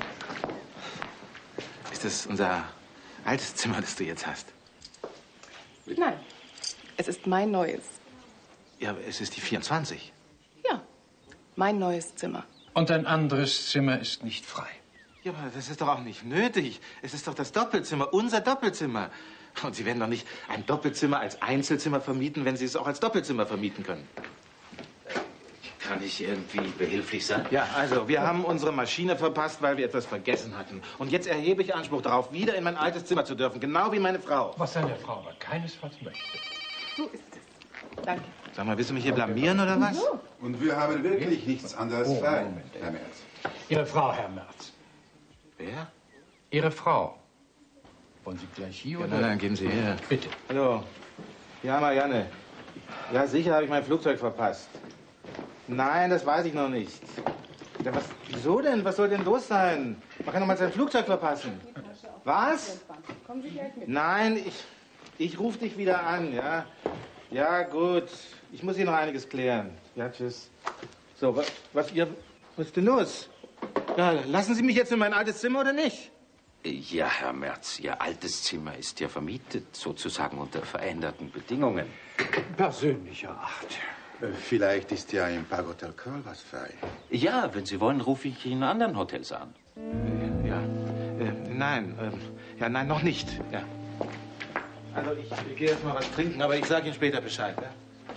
Ist das unser altes Zimmer, das du jetzt hast? Nein, es ist mein neues. Ja, aber es ist die vierundzwanzig. Ja, mein neues Zimmer. Und ein anderes Zimmer ist nicht frei. Ja, aber das ist doch auch nicht nötig. Es ist doch das Doppelzimmer, unser Doppelzimmer. Und Sie werden doch nicht ein Doppelzimmer als Einzelzimmer vermieten, wenn Sie es auch als Doppelzimmer vermieten können. Kann ich irgendwie behilflich sein? Ja, also, wir haben unsere Maschine verpasst, weil wir etwas vergessen hatten. Und jetzt erhebe ich Anspruch darauf, wieder in mein altes Zimmer zu dürfen, genau wie meine Frau. Was seine Frau aber keinesfalls möchte. So ist es. Danke. Sag mal, willst du mich hier blamieren oder was? Und wir haben wirklich nichts anderes Oh, frei, Moment. Herr Merz. Ihre Frau, Herr Merz. Wer? Ihre Frau. Wollen Sie gleich hier Ja, oder? nein, nein, geben Sie her. Bitte. Hallo. Ja, Marianne. Ja, sicher habe ich mein Flugzeug verpasst. Nein, das weiß ich noch nicht. Ja, was, wieso denn? Was soll denn los sein? Man kann doch mal sein Flugzeug verpassen. Was? Kommen Sie gleich mit. Nein, ich, ich rufe dich wieder an, ja? Ja, gut. Ich muss hier noch einiges klären. Ja, tschüss. So, was, was ihr... Was ist denn los? Ja, lassen Sie mich jetzt in mein altes Zimmer oder nicht? Ja, Herr Merz, Ihr altes Zimmer ist ja vermietet, sozusagen unter veränderten Bedingungen. Persönlicher Art. Vielleicht ist ja im Parkhotel Köln was frei. Ja, wenn Sie wollen, rufe ich in anderen Hotels an. Äh, ja, äh, nein, ähm, ja, nein, noch nicht. Ja. Also ich, ich gehe jetzt mal was trinken, aber ich sage Ihnen später Bescheid. Ja?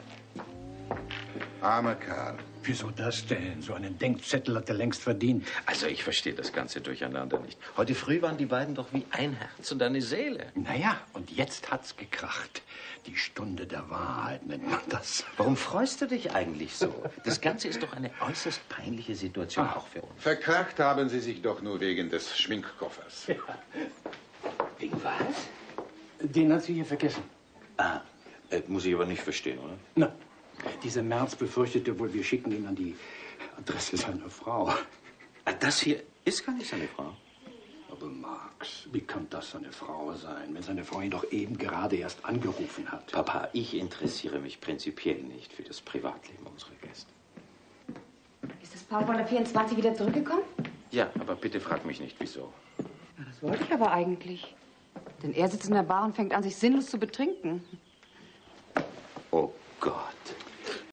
Armer Kerl. Wieso das denn? So einen Denkzettel hat er längst verdient. Also ich verstehe das ganze Durcheinander nicht. Heute früh waren die beiden doch wie ein Herz und eine Seele. Naja, und jetzt hat's gekracht. Die Stunde der Wahrheit nennt man das. Warum freust du dich eigentlich so? Das Ganze ist doch eine äußerst peinliche Situation auch für uns. Verkracht haben Sie sich doch nur wegen des Schminkkoffers. Ja. Wegen was? Den hat sie hier vergessen. Ah, äh, muss ich aber nicht verstehen, oder? Na, dieser Merz befürchtete wohl, wir schicken ihn an die Adresse seiner Frau. Ah, das hier ist gar nicht seine Frau. Aber Max, wie kann das seine Frau sein, wenn seine Frau ihn doch eben gerade erst angerufen hat? Papa, ich interessiere mich prinzipiell nicht für das Privatleben unserer Gäste. Ist das Paar von der vierundzwanzig wieder zurückgekommen? Ja, aber bitte frag mich nicht, wieso. Ja, das wollte ich aber eigentlich. Denn er sitzt in der Bar und fängt an, sich sinnlos zu betrinken.